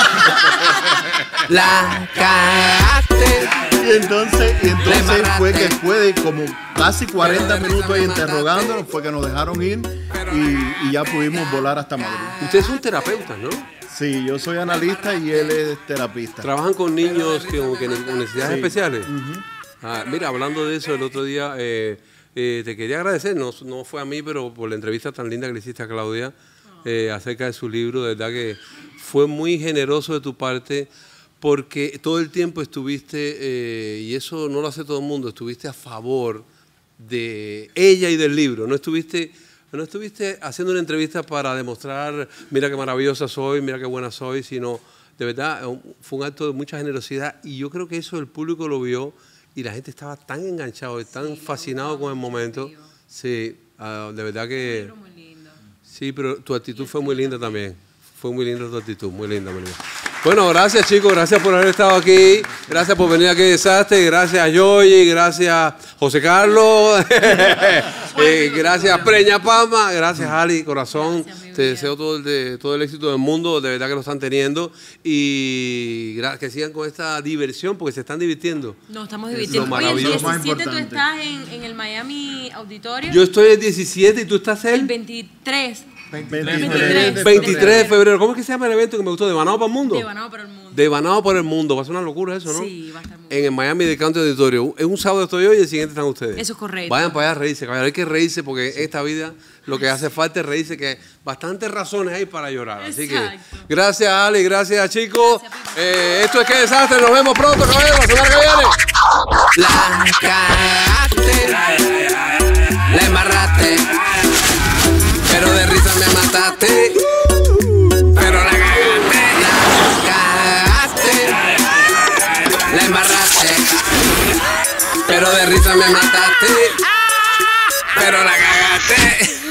La cagaste. Y entonces, y entonces embarraste. fue que después de como casi cuarenta minutos ahí interrogándonos, fue que nos dejaron ir y, y ya pudimos volar hasta Madrid. Ustedes son terapeutas, ¿no? Sí, yo soy analista y él es terapista. Trabajan con niños que, que con necesidades Sí. especiales. Ah, mira, hablando de eso, el otro día eh, eh, te quería agradecer, no, no fue a mí, pero por la entrevista tan linda que le hiciste a Claudia eh, acerca de su libro, de verdad que fue muy generoso de tu parte porque todo el tiempo estuviste, eh, y eso no lo hace todo el mundo, estuviste a favor de ella y del libro, no estuviste... No estuviste haciendo una entrevista para demostrar, mira qué maravillosa soy, mira qué buena soy, sino de verdad fue un acto de mucha generosidad y yo creo que eso el público lo vio y la gente estaba tan enganchado y tan fascinado con el momento. Sí, uh, de verdad que... Sí, pero tu actitud fue muy linda también. Fue muy linda tu actitud, muy linda, muy linda. Bueno, gracias chicos, gracias por haber estado aquí, gracias por venir aquí a Desastre, gracias a Yoyi, gracias José Carlos, eh, gracias Preña Palma, gracias Ali, corazón, Gracias, mi te vida. deseo todo el, de- todo el éxito del mundo, de verdad que lo están teniendo y gra- que sigan con esta diversión porque se están divirtiendo. No, estamos Es divirtiendo. lo Oye, el maravilloso. Más diecisiete tú importante. estás en, en el Miami Auditorio. Yo estoy el diecisiete y tú estás el el veintitrés. veintitrés. veintitrés de febrero. ¿Cómo es que se llama el evento que me gustó? ¿De Banao para el Mundo? De Banao para el mundo. De Banao por el mundo. Va a ser una locura eso, ¿no? Sí, va a estar muy En el Miami de Country Auditorio. Es un sábado estoy yo y el siguiente están ustedes. Eso es correcto. Vayan para allá a reírse, caballero. Hay que reírse porque esta vida lo que hace falta es reírse, que bastantes razones hay para llorar. Así que Exacto. gracias, Ali. Gracias, chicos. Gracias, Pipo. Eh, esto es Que Desastre. Nos vemos pronto, caballero. La semana que viene. La cagaste. La embarraste. Pero de risa me mataste. Pero la cagaste. La cagaste. La embarraste. Pero de risa me mataste. Pero la cagaste.